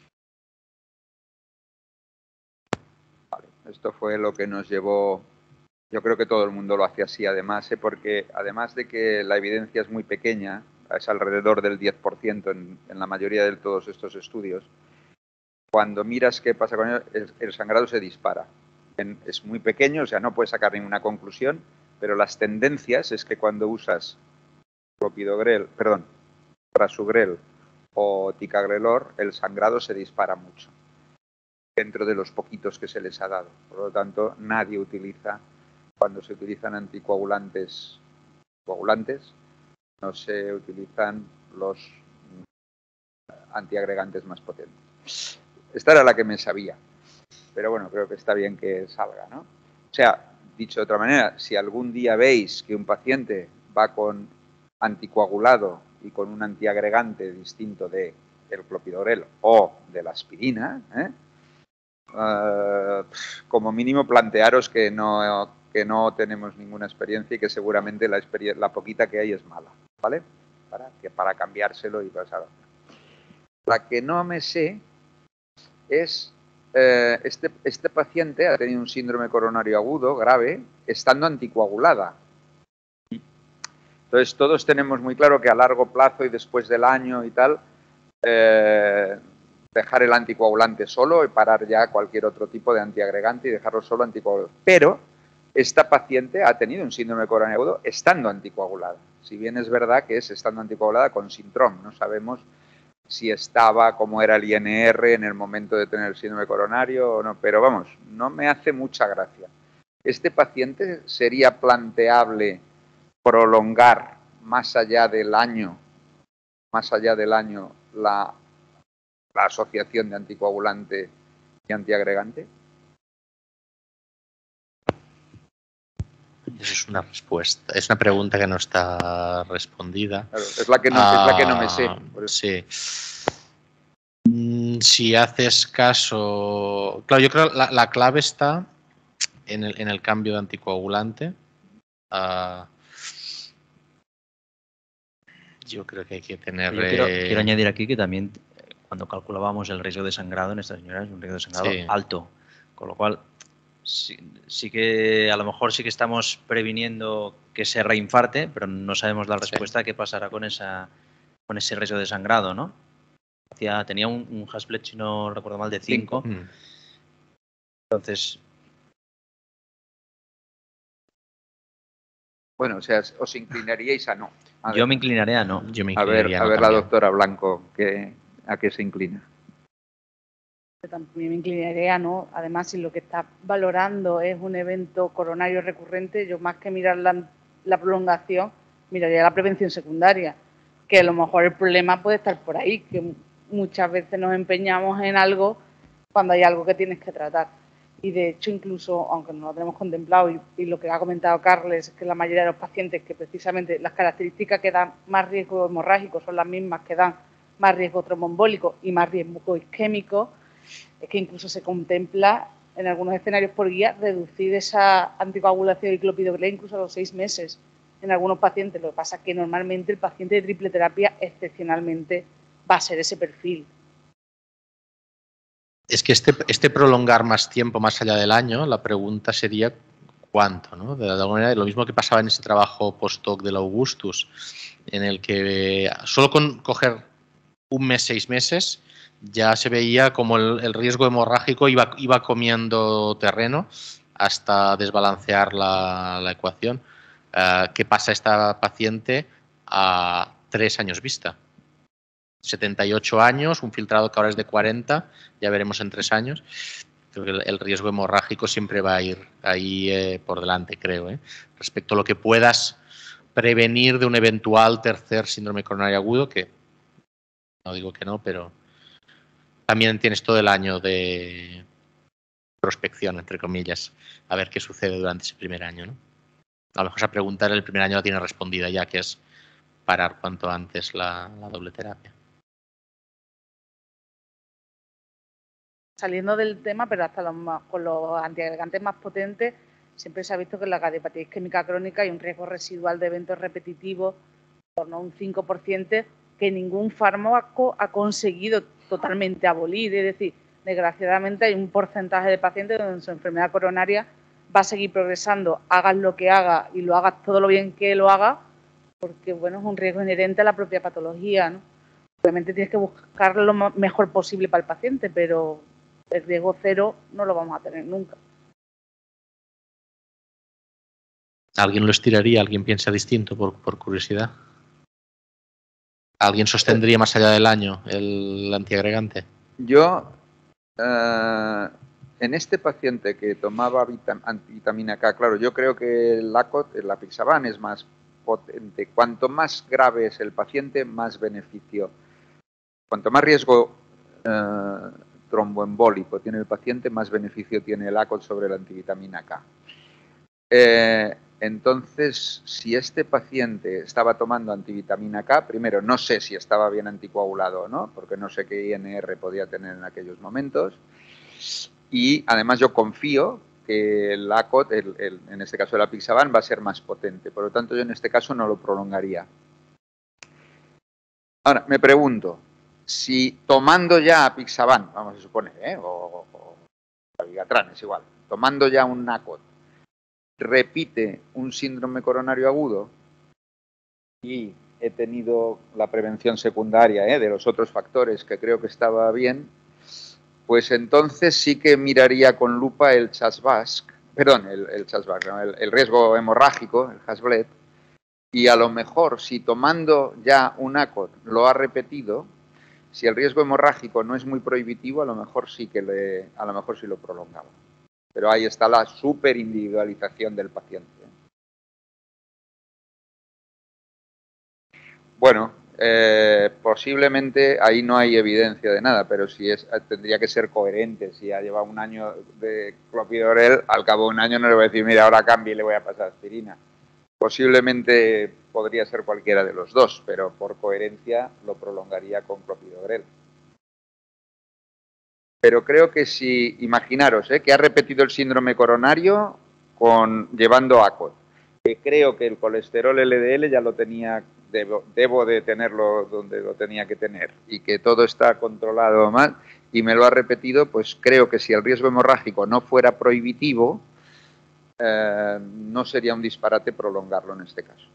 Vale, esto fue lo que nos llevó, yo creo que todo el mundo lo hace así además, ¿eh? Porque además de que la evidencia es muy pequeña, es alrededor del diez por ciento en, en la mayoría de todos estos estudios, cuando miras qué pasa con ello, el, el sangrado se dispara. En, es muy pequeño, o sea, no puedes sacar ninguna conclusión, pero las tendencias es que cuando usas clopidogrel, perdón, prasugrel o ticagrelor, el sangrado se dispara mucho dentro de los poquitos que se les ha dado. Por lo tanto, nadie utiliza, cuando se utilizan anticoagulantes, coagulantes, no se utilizan los antiagregantes más potentes. Esta era la que me sabía, pero bueno, creo que está bien que salga, ¿no? O sea, dicho de otra manera, si algún día veis que un paciente va con anticoagulado y con un antiagregante distinto de el clopidogrel o de la aspirina, ¿eh? Uh, como mínimo plantearos que no, que no tenemos ninguna experiencia y que seguramente la, la poquita que hay es mala, ¿vale? Para, que para cambiárselo y pasar. La que no me sé es, eh, este, este paciente ha tenido un síndrome coronario agudo grave estando anticoagulada. Entonces todos tenemos muy claro que a largo plazo y después del año y tal, eh, dejar el anticoagulante solo y parar ya cualquier otro tipo de antiagregante y dejarlo solo anticoagulante. Pero esta paciente ha tenido un síndrome coronario agudo estando anticoagulada. Si bien es verdad que es estando anticoagulada con Sintrom, no sabemos si estaba como era el I N R en el momento de tener el síndrome coronario o no, pero vamos, no me hace mucha gracia. Este paciente sería planteable prolongar más allá del año más allá del año la, la asociación de anticoagulante y antiagregante? Eso es una respuesta, es una pregunta que no está respondida. Claro, es la que no, ah, es la que no me sé. Por eso. Sí. Si haces caso, claro, yo creo que la, la clave está en el, en el cambio de anticoagulante. Uh, yo creo que hay que tener... Yo quiero, eh... quiero añadir aquí que también cuando calculábamos el riesgo de sangrado en esta señora es un riesgo de sangrado sí. alto, con lo cual sí, sí que a lo mejor sí que estamos previniendo que se reinfarte, pero no sabemos la respuesta sí. qué pasará con, esa, con ese riesgo de sangrado, ¿no? Tenía un, un Hasbled, si no recuerdo mal, de cinco. Mm. Entonces... Bueno, o sea, os inclinaríais a no. A yo ver. me inclinaría a no. Yo me a ver, a, a no ver la doctora Blanco, que, ¿a qué se inclina? Yo también me inclinaría a no. Además, si lo que está valorando es un evento coronario recurrente, yo más que mirar la, la prolongación, miraría la prevención secundaria, que a lo mejor el problema puede estar por ahí, que muchas veces nos empeñamos en algo cuando hay algo que tienes que tratar. Y de hecho, incluso, aunque no lo tenemos contemplado, y, y lo que ha comentado Carles, es que la mayoría de los pacientes que precisamente las características que dan más riesgo hemorrágico son las mismas que dan más riesgo tromboembólico y más riesgo isquémico, es que incluso se contempla en algunos escenarios por guía reducir esa anticoagulación y clopidogrel incluso a los seis meses en algunos pacientes. Lo que pasa es que normalmente el paciente de triple terapia excepcionalmente va a ser ese perfil. Es que este, este prolongar más tiempo más allá del año, la pregunta sería cuánto, ¿no? De alguna manera, lo mismo que pasaba en ese trabajo post-hoc del Augustus, en el que solo con coger un mes, seis meses, ya se veía como el, el riesgo hemorrágico iba, iba comiendo terreno hasta desbalancear la, la ecuación. Uh, ¿Qué pasa a esta paciente a tres años vista? setenta y ocho años, un filtrado que ahora es de cuarenta, ya veremos en tres años. Creo que el, el riesgo hemorrágico siempre va a ir ahí eh, por delante, creo. ¿eh? Respecto a lo que puedas prevenir de un eventual tercer síndrome coronario agudo, que no digo que no, pero también tienes todo el año de prospección, entre comillas, a ver qué sucede durante ese primer año, ¿no? A lo mejor esa pregunta el primer año la tiene respondida ya, que es parar cuanto antes la, la doble terapia. Saliendo del tema, pero hasta los más, con los antiagregantes más potentes, siempre se ha visto que en la cardiopatía isquémica crónica hay un riesgo residual de eventos repetitivos en torno a un cinco por ciento que ningún fármaco ha conseguido totalmente abolir. Es decir, desgraciadamente hay un porcentaje de pacientes donde su enfermedad coronaria va a seguir progresando, hagas lo que haga y lo hagas todo lo bien que lo haga, porque bueno, es un riesgo inherente a la propia patología, ¿no? Obviamente tienes que buscar lo mejor posible para el paciente, pero el riesgo cero no lo vamos a tener nunca. ¿Alguien lo estiraría? ¿Alguien piensa distinto por, por curiosidad? ¿Alguien sostendría más allá del año el antiagregante? Yo, uh, en este paciente que tomaba vitam vitamina K, claro, yo creo que el Lacot, el apixaban es más potente. Cuanto más grave es el paciente, más beneficio. Cuanto más riesgo uh, tromboembólico tiene el paciente, más beneficio tiene el Lacot sobre la antivitamina K. Eh, entonces, si este paciente estaba tomando antivitamina K, primero, no sé si estaba bien anticoagulado o no, porque no sé qué I N R podía tener en aquellos momentos. Y además yo confío que el Lacot, el, el, en este caso el apixaban, va a ser más potente. Por lo tanto, yo en este caso no lo prolongaría. Ahora, me pregunto, si tomando ya apixaban, vamos a suponer, ¿eh? o, o Abigatran, es igual, tomando ya un Lacot, repite un síndrome coronario agudo y he tenido la prevención secundaria ¿eh? de los otros factores que creo que estaba bien, pues entonces sí que miraría con lupa el Chasbask, perdón, el, el Chasbask, no, el, el riesgo hemorrágico, el Hasbled, y a lo mejor si tomando ya un Lacot lo ha repetido, si el riesgo hemorrágico no es muy prohibitivo, a lo mejor sí que le, a lo mejor sí lo prolongaba. Pero ahí está la súper individualización del paciente. Bueno, Eh, posiblemente ahí no hay evidencia de nada, pero si es, tendría que ser coherente. Si ha llevado un año de clopidogrel, al cabo de un año no le voy a decir, mira, ahora cambie y le voy a pasar aspirina. Posiblemente podría ser cualquiera de los dos, pero por coherencia lo prolongaría con clopidogrel. Pero creo que si, imaginaros, ¿eh? que ha repetido el síndrome coronario con, llevando A C O D, que creo que el colesterol L D L ya lo tenía, debo, debo de tenerlo donde lo tenía que tener, y que todo está controlado mal, y me lo ha repetido, pues creo que si el riesgo hemorrágico no fuera prohibitivo, eh, no sería un disparate prolongarlo en este caso.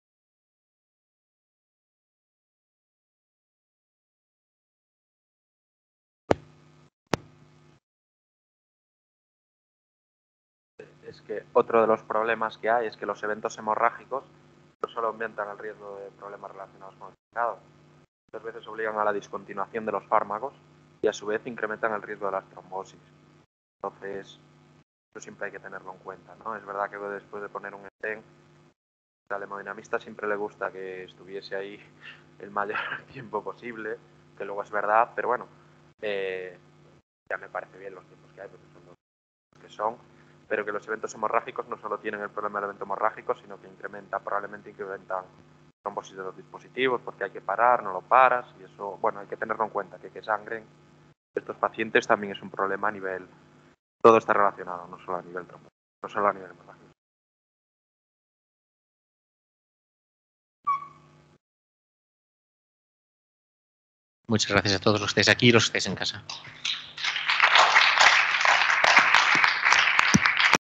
Es que otro de los problemas que hay es que los eventos hemorrágicos no solo aumentan el riesgo de problemas relacionados con el sangrado, muchas veces obligan a la discontinuación de los fármacos y a su vez incrementan el riesgo de las trombosis. Entonces, eso siempre hay que tenerlo en cuenta, ¿no? Es verdad que después de poner un stent, al hemodinamista siempre le gusta que estuviese ahí el mayor tiempo posible, que luego es verdad, pero bueno, eh, ya me parece bien los tiempos que hay, porque son los que son, pero que los eventos hemorrágicos no solo tienen el problema del evento hemorrágico, sino que incrementa, probablemente incrementan trombosis de los dispositivos, porque hay que parar, no lo paras, y eso, bueno, hay que tenerlo en cuenta, que que sangren estos pacientes también es un problema a nivel, todo está relacionado, no solo a nivel trombosis, no solo a nivel hemorrágico. Muchas gracias a todos los que estáis aquí y los que estáis en casa.